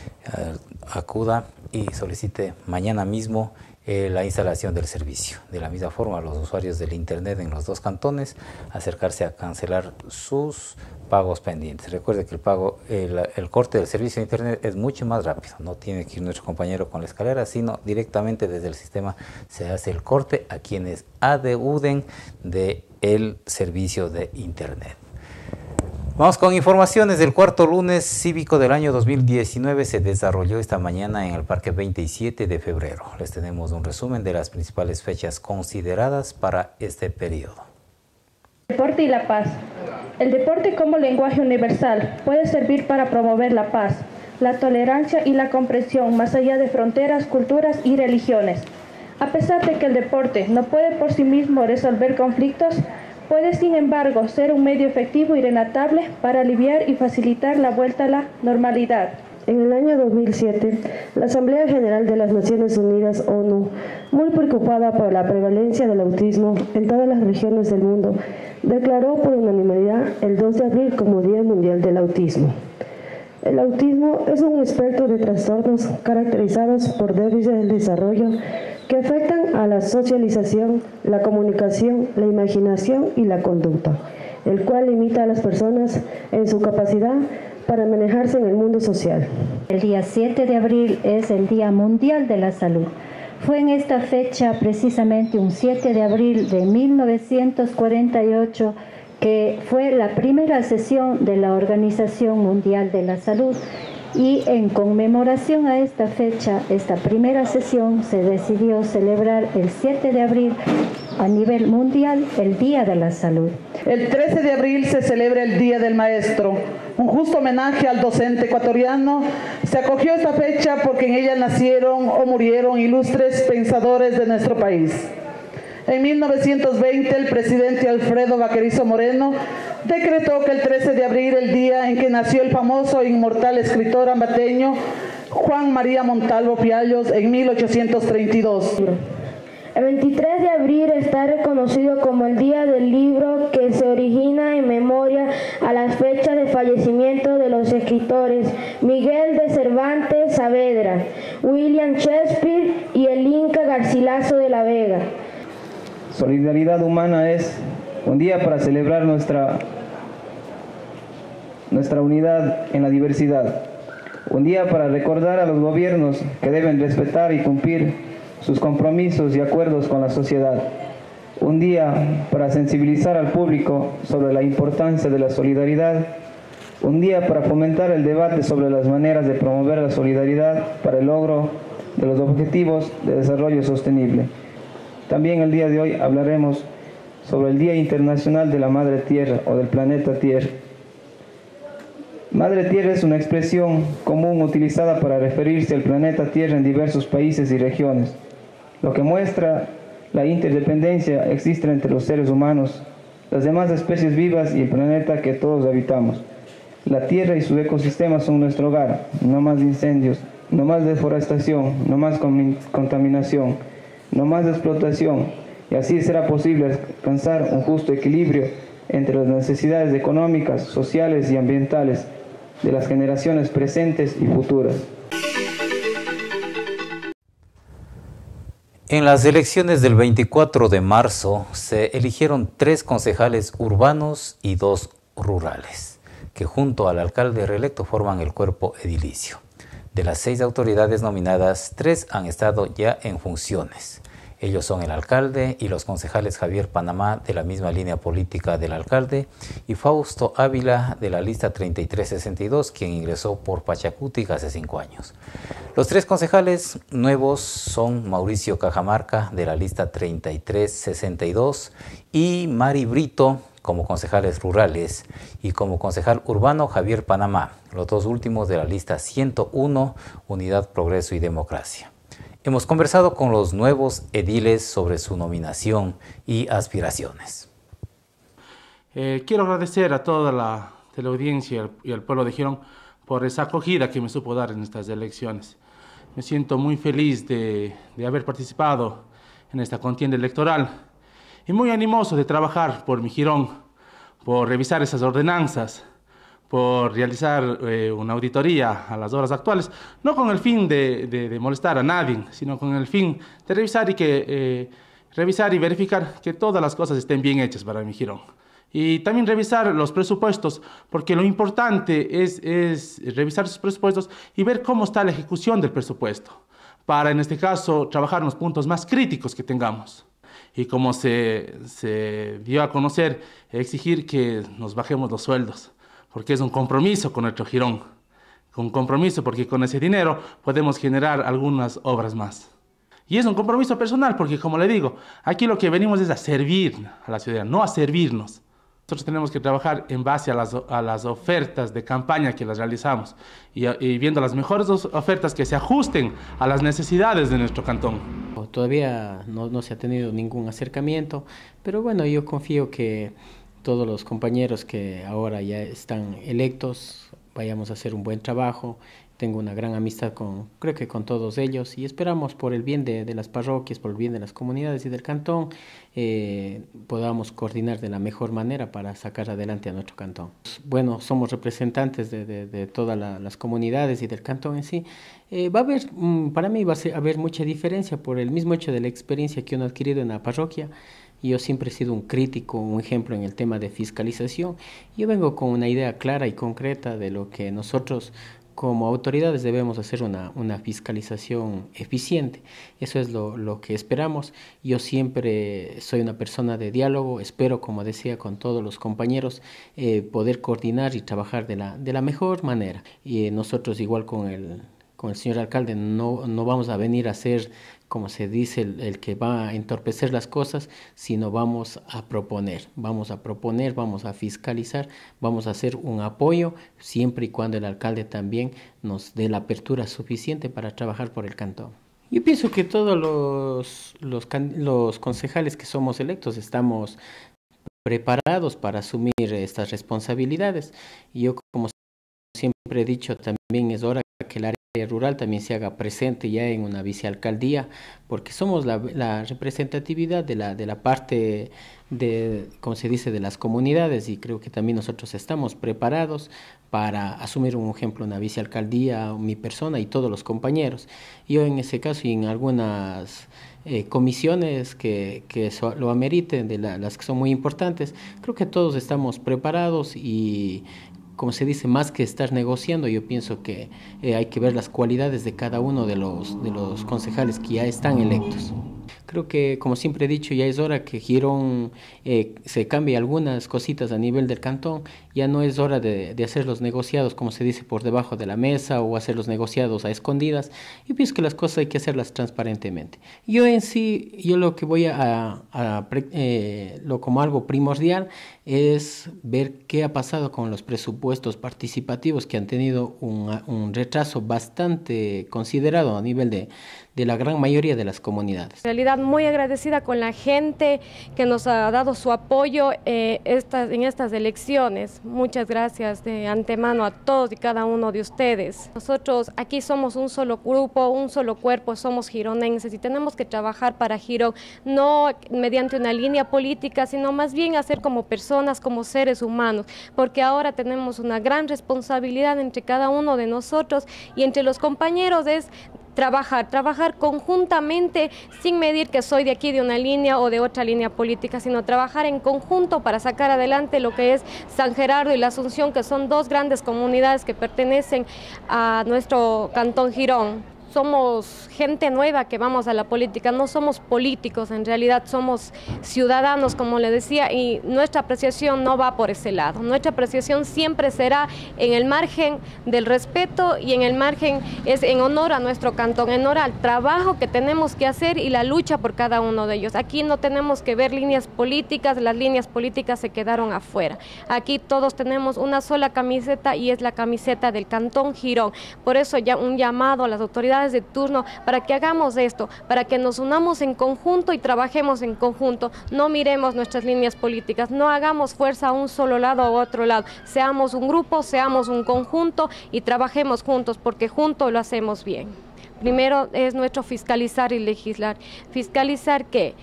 Acuda y solicite mañana mismo la instalación del servicio. De la misma forma, los usuarios del internet en los dos cantones, acercarse a cancelar sus pagos pendientes. Recuerde que el corte del servicio de internet es mucho más rápido. No tiene que ir nuestro compañero con la escalera, sino directamente desde el sistema se hace el corte a quienes adeuden del servicio de internet. Vamos con informaciones del cuarto lunes cívico del año 2019. Se desarrolló esta mañana en el Parque 27 de febrero. Les tenemos un resumen de las principales fechas consideradas para este periodo. Deporte y la paz. El deporte como lenguaje universal puede servir para promover la paz, la tolerancia y la comprensión más allá de fronteras, culturas y religiones. A pesar de que el deporte no puede por sí mismo resolver conflictos, puede sin embargo ser un medio efectivo y renatable para aliviar y facilitar la vuelta a la normalidad. En el año 2007, la Asamblea General de las Naciones Unidas, ONU, muy preocupada por la prevalencia del autismo en todas las regiones del mundo, declaró por unanimidad el 2 de abril como Día Mundial del Autismo. El autismo es un espectro de trastornos caracterizados por déficit del desarrollo que afectan a la socialización, la comunicación, la imaginación y la conducta, el cual limita a las personas en su capacidad para manejarse en el mundo social. El día 7 de abril es el Día Mundial de la Salud. Fue en esta fecha, precisamente un 7 de abril de 1948, que fue la primera sesión de la Organización Mundial de la Salud, y en conmemoración a esta fecha, esta primera sesión, se decidió celebrar el 7 de abril a nivel mundial el Día de la Salud. El 13 de abril se celebra el Día del Maestro, un justo homenaje al docente ecuatoriano. Se acogió esta fecha porque en ella nacieron o murieron ilustres pensadores de nuestro país. En 1920 el presidente Alfredo Vaquerizo Moreno decretó que el 13 de abril, el día en que nació el famoso e inmortal escritor ambateño Juan María Montalvo Piallos en 1832. El 23 de abril está reconocido como el Día del Libro, que se origina en memoria a las fechas de fallecimiento de los escritores Miguel de Cervantes Saavedra, William Shakespeare y el Inca Garcilaso de la Vega. Solidaridad humana es un día para celebrar nuestra unidad en la diversidad. Un día para recordar a los gobiernos que deben respetar y cumplir sus compromisos y acuerdos con la sociedad. Un día para sensibilizar al público sobre la importancia de la solidaridad. Un día para fomentar el debate sobre las maneras de promover la solidaridad para el logro de los objetivos de desarrollo sostenible. También el día de hoy hablaremos sobre el Día Internacional de la Madre Tierra o del planeta Tierra. Madre Tierra es una expresión común utilizada para referirse al planeta Tierra en diversos países y regiones, lo que muestra la interdependencia existe entre los seres humanos, las demás especies vivas y el planeta que todos habitamos. La Tierra y sus ecosistemas son nuestro hogar, no más incendios, no más deforestación, no más contaminación, no más explotación, y así será posible alcanzar un justo equilibrio entre las necesidades económicas, sociales y ambientales de las generaciones presentes y futuras. En las elecciones del 24 de marzo se eligieron 3 concejales urbanos y 2 rurales, que junto al alcalde reelecto forman el cuerpo edilicio. De las 6 autoridades nominadas, 3 han estado ya en funciones. Ellos son el alcalde y los concejales Javier Panamá, de la misma línea política del alcalde, y Fausto Ávila, de la lista 3362, quien ingresó por Pachacutic hace 5 años. Los 3 concejales nuevos son Mauricio Cajamarca, de la lista 3362, y Mari Brito, como concejales rurales, y como concejal urbano Javier Panamá, los 2 últimos de la lista 101, Unidad, Progreso y Democracia. Hemos conversado con los nuevos ediles sobre su nominación y aspiraciones. Quiero agradecer a toda la teleaudiencia y al pueblo de Girón por esa acogida que me supo dar en estas elecciones. Me siento muy feliz de haber participado en esta contienda electoral y muy animoso de trabajar por mi Girón, por revisar esas ordenanzas, por realizar una auditoría a las obras actuales, no con el fin de molestar a nadie, sino con el fin de revisar y verificar que todas las cosas estén bien hechas para mi Girón. Y también revisar los presupuestos, porque lo importante es revisar sus presupuestos y ver cómo está la ejecución del presupuesto, para en este caso trabajar en los puntos más críticos que tengamos. Y como se dio a conocer, exigir que nos bajemos los sueldos, porque es un compromiso con nuestro Girón, un compromiso porque con ese dinero podemos generar algunas obras más. Y es un compromiso personal porque, como le digo, aquí lo que venimos es a servir a la ciudadanía, no a servirnos. Nosotros tenemos que trabajar en base a las ofertas de campaña que las realizamos y viendo las mejores ofertas que se ajusten a las necesidades de nuestro cantón. Todavía no se ha tenido ningún acercamiento, pero bueno, yo confío que todos los compañeros que ahora ya están electos vayamos a hacer un buen trabajo. Tengo una gran amistad creo que con todos ellos, y esperamos por el bien de las parroquias, por el bien de las comunidades y del cantón, podamos coordinar de la mejor manera para sacar adelante a nuestro cantón. Bueno, somos representantes de todas las comunidades y del cantón en sí. Para mí va a haber mucha diferencia por el mismo hecho de la experiencia que uno ha adquirido en la parroquia. Yo siempre he sido un crítico, un ejemplo en el tema de fiscalización. Yo vengo con una idea clara y concreta de lo que nosotros como autoridades debemos hacer una fiscalización eficiente. Eso es lo que esperamos. Yo siempre soy una persona de diálogo, espero, como decía, con todos los compañeros, poder coordinar y trabajar de la mejor manera. Y nosotros, igual con el señor alcalde, no vamos a venir a hacer como se dice, el que va a entorpecer las cosas, sino vamos a proponer, vamos a fiscalizar, vamos a hacer un apoyo, siempre y cuando el alcalde también nos dé la apertura suficiente para trabajar por el cantón. Yo pienso que todos los concejales que somos electos estamos preparados para asumir estas responsabilidades. Y yo, como siempre he dicho, también es hora que el área rural también se haga presente ya en una vicealcaldía, porque somos la representatividad de la parte de, como se dice, de las comunidades, y creo que también nosotros estamos preparados para asumir un ejemplo, una vicealcaldía, mi persona y todos los compañeros. Yo en ese caso y en algunas comisiones que lo ameriten, de las que son muy importantes, creo que todos estamos preparados y, como se dice, más que estar negociando, yo pienso que hay que ver las cualidades de cada uno de los concejales que ya están electos. Creo que, como siempre he dicho, ya es hora que Girón se cambie algunas cositas a nivel del cantón. Ya no es hora de hacer los negociados, como se dice, por debajo de la mesa o hacer los negociados a escondidas. Yo pienso que las cosas hay que hacerlas transparentemente. Yo en sí, lo que voy como algo primordial es ver qué ha pasado con los presupuestos participativos, que han tenido un retraso bastante considerado a nivel de la gran mayoría de las comunidades. En realidad muy agradecida con la gente que nos ha dado su apoyo en estas elecciones. Muchas gracias de antemano a todos y cada uno de ustedes. Nosotros aquí somos un solo grupo, un solo cuerpo, somos gironenses y tenemos que trabajar para Girón, no mediante una línea política, sino más bien hacer como personas, como seres humanos, porque ahora tenemos una gran responsabilidad entre cada uno de nosotros y entre los compañeros es trabajar conjuntamente, sin medir que soy de aquí de una línea o de otra línea política, sino trabajar en conjunto para sacar adelante lo que es San Gerardo y la Asunción, que son dos grandes comunidades que pertenecen a nuestro cantón Girón. Somos gente nueva que vamos a la política, no somos políticos, en realidad somos ciudadanos, como le decía, y nuestra apreciación no va por ese lado. Nuestra apreciación siempre será en el margen del respeto y en el margen es en honor a nuestro cantón, en honor al trabajo que tenemos que hacer y la lucha por cada uno de ellos. Aquí no tenemos que ver líneas políticas, las líneas políticas se quedaron afuera. Aquí todos tenemos una sola camiseta y es la camiseta del cantón Girón. Por eso ya un llamado a las autoridades de turno para que hagamos esto, para que nos unamos en conjunto y trabajemos en conjunto, no miremos nuestras líneas políticas, no hagamos fuerza a un solo lado o a otro lado, seamos un grupo, seamos un conjunto y trabajemos juntos, porque juntos lo hacemos bien. Primero es nuestro fiscalizar y legislar. ¿Fiscalizar qué?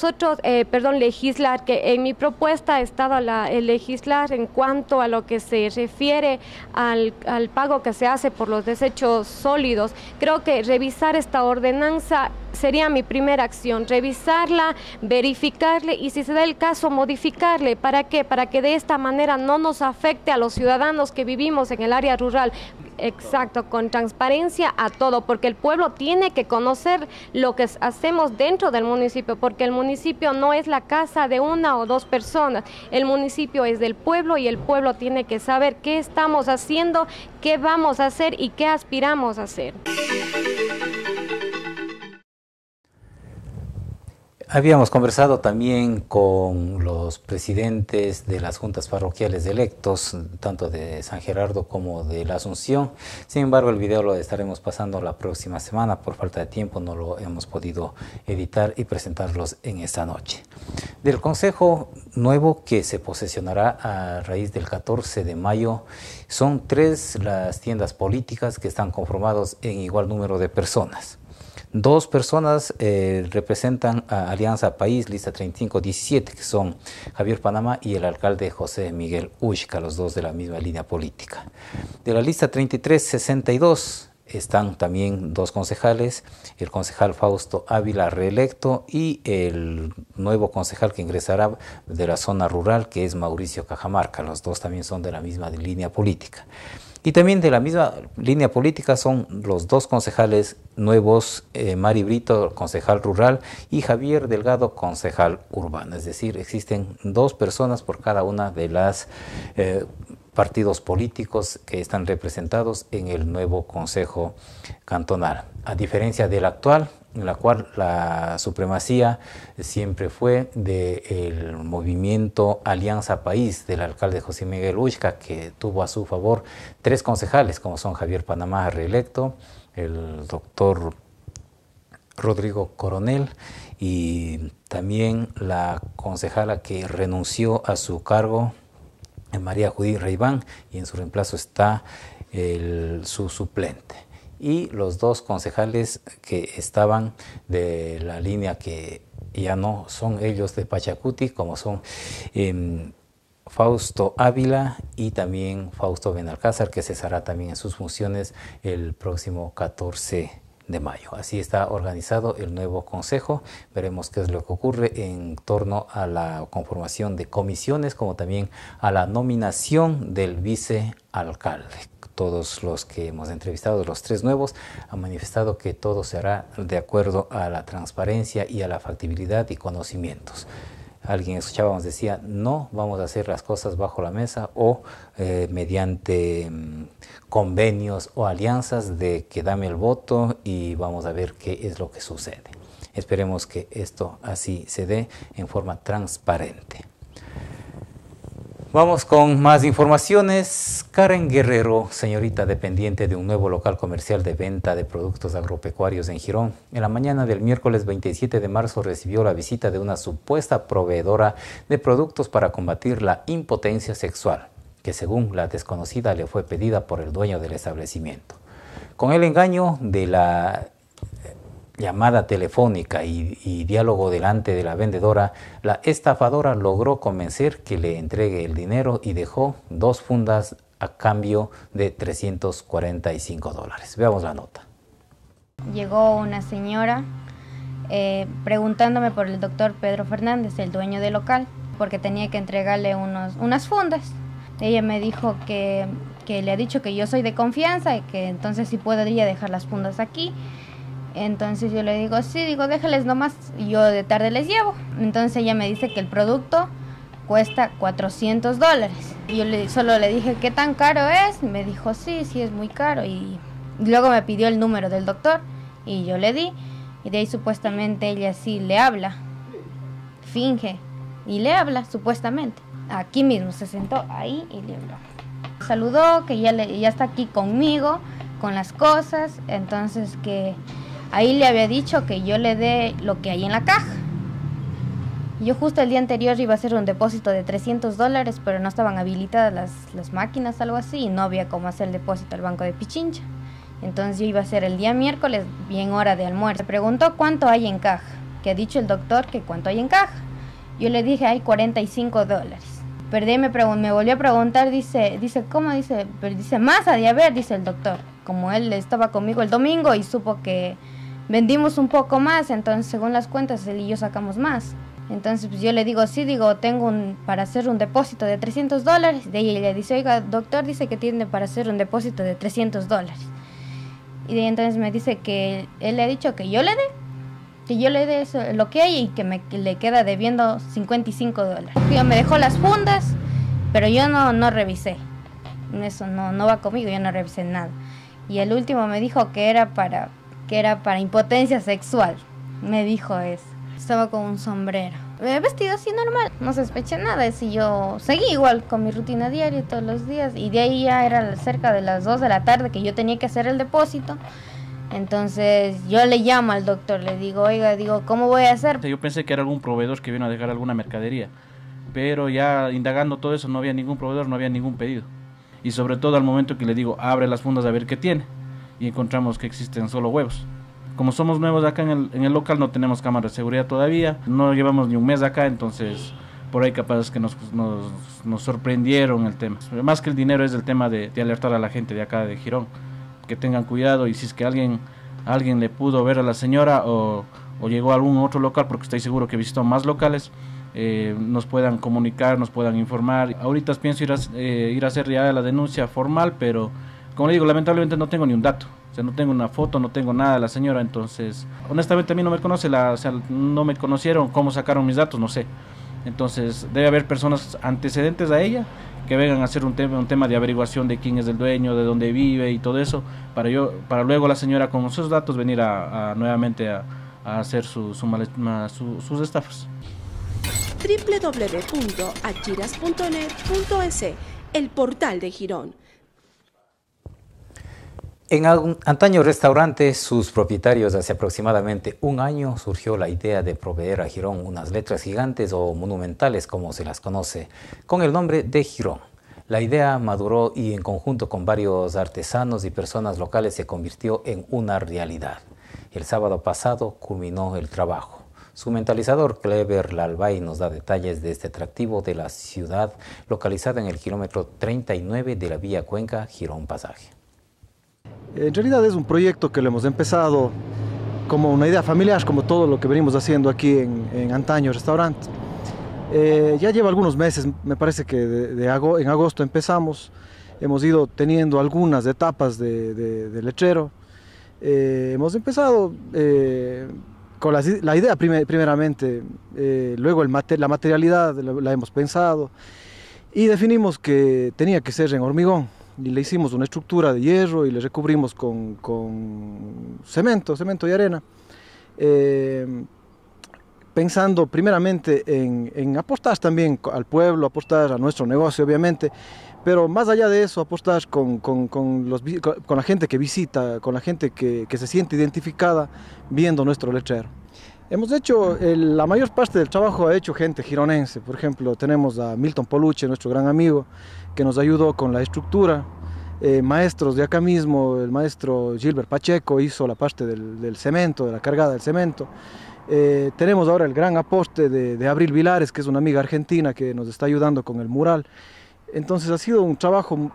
Legislar, que en mi propuesta ha estado el legislar en cuanto a lo que se refiere al pago que se hace por los desechos sólidos. Creo que revisar esta ordenanza sería mi primera acción, revisarla, verificarle y si se da el caso modificarle. ¿Para qué? Para que de esta manera no nos afecte a los ciudadanos que vivimos en el área rural. Exacto, con transparencia a todo, porque el pueblo tiene que conocer lo que hacemos dentro del municipio, porque el municipio no es la casa de una o dos personas, el municipio es del pueblo y el pueblo tiene que saber qué estamos haciendo, qué vamos a hacer y qué aspiramos a hacer. Habíamos conversado también con los presidentes de las juntas parroquiales electos, tanto de San Gerardo como de la Asunción. Sin embargo, el video lo estaremos pasando la próxima semana. Por falta de tiempo no lo hemos podido editar y presentarlos en esta noche. Del Consejo nuevo que se posesionará a raíz del 14 de mayo, son 3 las tiendas políticas que están conformados en igual número de personas. 2 personas representan a Alianza País, lista 3517, que son Javier Panamá y el alcalde José Miguel Ushka, los 2 de la misma línea política. De la lista 3362 están también 2 concejales, el concejal Fausto Ávila reelecto y el nuevo concejal que ingresará de la zona rural, que es Mauricio Cajamarca. Los 2 también son de la misma línea política. Y también de la misma línea política son los 2 concejales nuevos, Mari Brito, concejal rural, y Javier Delgado, concejal urbano. Es decir, existen 2 personas por cada una de las partidos políticos que están representados en el nuevo Consejo Cantonal. A diferencia del actual, en la cual la supremacía siempre fue del movimiento Alianza País del alcalde José Miguel Huixca, que tuvo a su favor 3 concejales, como son Javier Panamá, reelecto, el doctor Rodrigo Coronel y también la concejala que renunció a su cargo, María Judith Reiván, y en su reemplazo está su suplente. Y los 2 concejales que estaban de la línea que ya no son ellos de Pachacuti, como son Fausto Ávila y también Fausto Benalcázar, que cesará también en sus funciones el próximo 14 de mayo. Así está organizado el nuevo consejo. Veremos qué es lo que ocurre en torno a la conformación de comisiones, como también a la nominación del vicealcalde. Todos los que hemos entrevistado, los 3 nuevos, han manifestado que todo se hará de acuerdo a la transparencia y a la factibilidad y conocimientos. Alguien escuchábamos, decía, no vamos a hacer las cosas bajo la mesa o mediante convenios o alianzas de que dame el voto y vamos a ver qué es lo que sucede. Esperemos que esto así se dé en forma transparente. Vamos con más informaciones. Karen Guerrero, señorita dependiente de un nuevo local comercial de venta de productos agropecuarios en Girón, en la mañana del miércoles 27 de marzo recibió la visita de una supuesta proveedora de productos para combatir la impotencia sexual, que según la desconocida le fue pedida por el dueño del establecimiento. Con el engaño de la llamada telefónica y diálogo delante de la vendedora, la estafadora logró convencer que le entregue el dinero y dejó 2 fundas a cambio de $345. Veamos la nota. Llegó una señora preguntándome por el doctor Pedro Fernández, el dueño del local, porque tenía que entregarle unas fundas. Ella me dijo que le ha dicho que yo soy de confianza y que entonces sí podría dejar las fundas aquí. Entonces yo le digo, sí, digo, déjales nomás, y yo de tarde les llevo. Entonces ella me dice que el producto cuesta $400. Y yo solo le dije, ¿qué tan caro es? Me dijo, sí, sí es muy caro. Y luego me pidió el número del doctor y yo le di. Y de ahí supuestamente ella sí le habla, finge, y le habla supuestamente. Aquí mismo se sentó ahí y le habló. Saludó, que ya está aquí conmigo, con las cosas, entonces que ahí le había dicho que yo le dé lo que hay en la caja. Yo justo el día anterior iba a hacer un depósito de $300, pero no estaban habilitadas las máquinas, algo así, y no había cómo hacer el depósito al Banco de Pichincha. Entonces yo iba a hacer el día miércoles, bien hora de almuerzo. Me preguntó cuánto hay en caja, que ha dicho el doctor que cuánto hay en caja. Yo le dije, hay $45. Pero de ahí me volvió a preguntar, dice, ¿cómo? Dice, pero dice, más ha de haber, dice el doctor. Como él estaba conmigo el domingo y supo que vendimos un poco más, entonces según las cuentas él y yo sacamos más. Entonces pues, yo le digo, sí, digo, tengo para hacer un depósito de $300. De ahí ella dice, oiga, doctor dice que tiene para hacer un depósito de $300. Y de ahí entonces me dice que él le ha dicho que yo le dé eso, lo que hay, y que le queda debiendo $55. Yo me dejó las fundas, pero yo no revisé. Eso no va conmigo, yo no revisé nada. Y el último me dijo que era para impotencia sexual. Me dijo eso. Estaba con un sombrero. Vestido así normal, no sospeché nada. Y yo seguí igual con mi rutina diaria todos los días. Y de ahí ya era cerca de las 2 de la tarde que yo tenía que hacer el depósito. Entonces yo le llamo al doctor, le digo, oiga, ¿cómo voy a hacer? Yo pensé que era algún proveedor que vino a dejar alguna mercadería, pero ya indagando todo eso no había ningún proveedor, no había ningún pedido. Y sobre todo al momento que le digo, abre las fundas a ver qué tiene, y encontramos que existen solo huevos. Como somos nuevos acá en el local, no tenemos cámara de seguridad todavía, no llevamos ni un mes acá, entonces por ahí capaz que nos sorprendieron el tema. Más que el dinero es el tema de alertar a la gente de acá de Girón, que tengan cuidado, y si es que alguien le pudo ver a la señora o llegó a algún otro local, porque estoy seguro que visitó más locales, nos puedan comunicar, nos puedan informar. Ahorita pienso ir a hacer ya la denuncia formal, pero como le digo, lamentablemente no tengo ni un dato, o sea, no tengo una foto, no tengo nada de la señora, entonces honestamente a mí no me conoce, no me conocieron, cómo sacaron mis datos, no sé. Entonces debe haber personas antecedentes a ella que vengan a hacer un tema de averiguación de quién es el dueño, de dónde vive y todo eso, para luego la señora con esos datos venir nuevamente a hacer sus estafas. www.achiras.net.es, el portal de Girón. En antaño restaurante, sus propietarios hace aproximadamente un año surgió la idea de proveer a Girón unas letras gigantes o monumentales, como se las conoce, con el nombre de Girón. La idea maduró y en conjunto con varios artesanos y personas locales se convirtió en una realidad. El sábado pasado culminó el trabajo. Su mentalizador, Clever Lalbay, nos da detalles de este atractivo de la ciudad, localizada en el kilómetro 39 de la vía Cuenca, Girón Pasaje. En realidad es un proyecto que lo hemos empezado como una idea familiar, como todo lo que venimos haciendo aquí en Antaño Restaurante. Ya lleva algunos meses, me parece que en agosto empezamos. Hemos ido teniendo algunas etapas de letrero. Hemos empezado con la idea primeramente, luego la materialidad la hemos pensado y definimos que tenía que ser en hormigón. Y le hicimos una estructura de hierro y le recubrimos con cemento y arena, pensando primeramente en apostar también al pueblo, apostar a nuestro negocio obviamente, pero más allá de eso apostar con la gente que visita, con la gente que se siente identificada viendo nuestro letrero. Hemos hecho, la mayor parte del trabajo ha hecho gente gironense. Por ejemplo, tenemos a Milton Poluche, nuestro gran amigo, que nos ayudó con la estructura. Maestros de acá mismo, el maestro Gilbert Pacheco hizo la parte del cemento, de la cargada del cemento. Tenemos ahora el gran aporte de Abril Vilares, que es una amiga argentina que nos está ayudando con el mural. Entonces ha sido un trabajo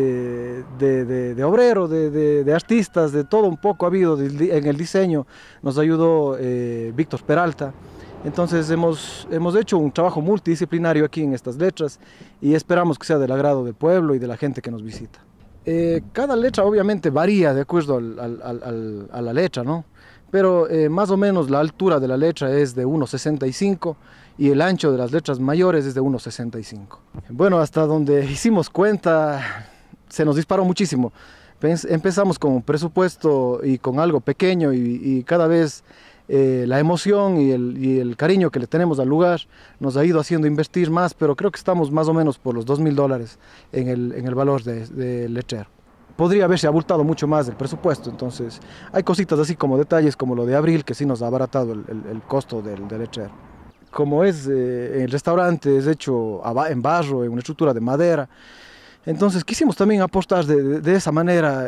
de obrero, de artistas, de todo un poco ha habido. En el diseño nos ayudó Víctor Peralta. Entonces hemos hecho un trabajo multidisciplinario aquí en estas letras y esperamos que sea del agrado del pueblo y de la gente que nos visita. Cada letra obviamente varía de acuerdo a la letra, ¿no? Pero más o menos la altura de la letra es de 1,65 y el ancho de las letras mayores es de 1,65. Bueno, hasta donde hicimos cuenta se nos disparó muchísimo. Empezamos con un presupuesto y con algo pequeño y cada vez la emoción y el cariño que le tenemos al lugar nos ha ido haciendo invertir más, pero creo que estamos más o menos por los $2.000 en el valor del letrero. Podría haberse abultado mucho más el presupuesto, entonces hay cositas así como detalles como lo de Abril que sí nos ha abaratado el costo del letrero. Como es el restaurante es hecho en barro, en una estructura de madera, entonces quisimos también apostar de esa manera,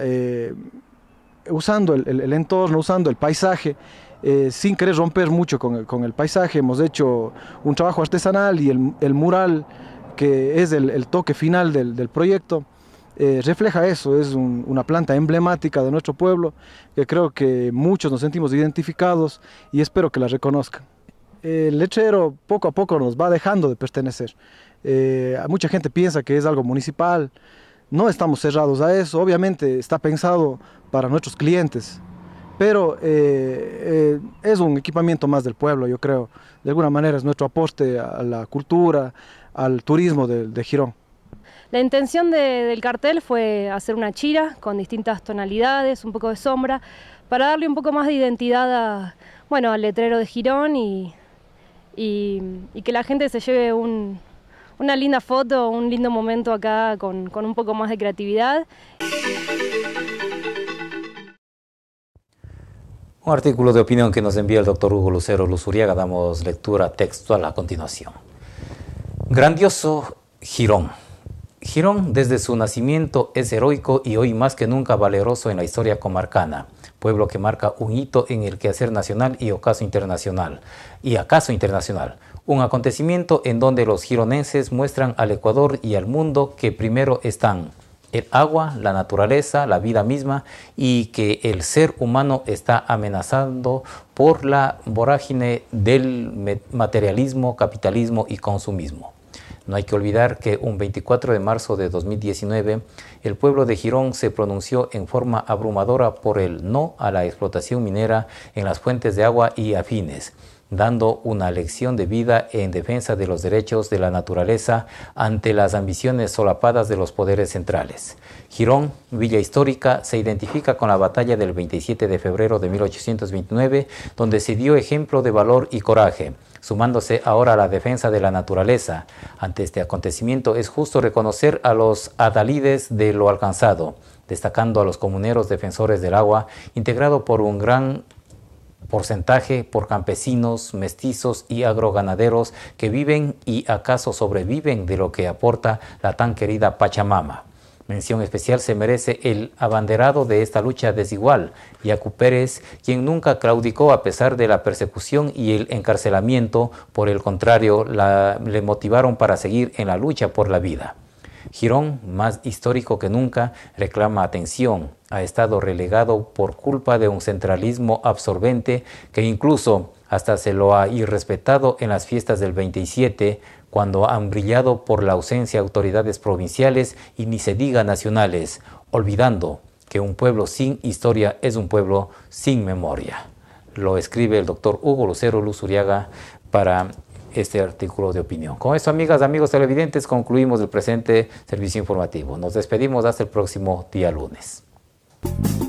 usando el entorno, usando el paisaje, sin querer romper mucho con el paisaje. Hemos hecho un trabajo artesanal y el mural, que es el toque final del proyecto, refleja eso. Es una planta emblemática de nuestro pueblo que creo que muchos nos sentimos identificados y espero que la reconozcan. El letrero poco a poco nos va dejando de pertenecer. Mucha gente piensa que es algo municipal. No estamos cerrados a eso, obviamente está pensado para nuestros clientes, pero es un equipamiento más del pueblo, yo creo. De alguna manera es nuestro aporte a la cultura, al turismo de Girón. La intención del cartel fue hacer una chira con distintas tonalidades, un poco de sombra, para darle un poco más de identidad al letrero de Girón y que la gente se lleve una linda foto, un lindo momento acá con un poco más de creatividad. Un artículo de opinión que nos envía el doctor Hugo Lucero Luzuriaga, damos lectura textual a continuación. Grandioso Girón. Girón desde su nacimiento es heroico y hoy más que nunca valeroso en la historia comarcana, pueblo que marca un hito en el quehacer nacional y acaso internacional. Un acontecimiento en donde los gironenses muestran al Ecuador y al mundo que primero están el agua, la naturaleza, la vida misma, y que el ser humano está amenazado por la vorágine del materialismo, capitalismo y consumismo. No hay que olvidar que un 24 de marzo de 2019, el pueblo de Girón se pronunció en forma abrumadora por el no a la explotación minera en las fuentes de agua y afines, dando una lección de vida en defensa de los derechos de la naturaleza ante las ambiciones solapadas de los poderes centrales. Girón, villa histórica, se identifica con la batalla del 27 de febrero de 1829, donde se dio ejemplo de valor y coraje, sumándose ahora a la defensa de la naturaleza. Ante este acontecimiento es justo reconocer a los adalides de lo alcanzado, destacando a los comuneros defensores del agua, integrado por un gran porcentaje por campesinos, mestizos y agroganaderos que viven y acaso sobreviven de lo que aporta la tan querida Pachamama. Mención especial se merece el abanderado de esta lucha desigual, Yacu Pérez, quien nunca claudicó a pesar de la persecución y el encarcelamiento. Por el contrario, le motivaron para seguir en la lucha por la vida. Girón, más histórico que nunca, reclama atención. Ha estado relegado por culpa de un centralismo absorbente que incluso hasta se lo ha irrespetado en las fiestas del 27, cuando han brillado por la ausencia de autoridades provinciales y ni se diga nacionales, olvidando que un pueblo sin historia es un pueblo sin memoria. Lo escribe el doctor Hugo Lucero Luzuriaga para este artículo de opinión. Con esto, amigas, amigos televidentes, concluimos el presente servicio informativo. Nos despedimos hasta el próximo día lunes.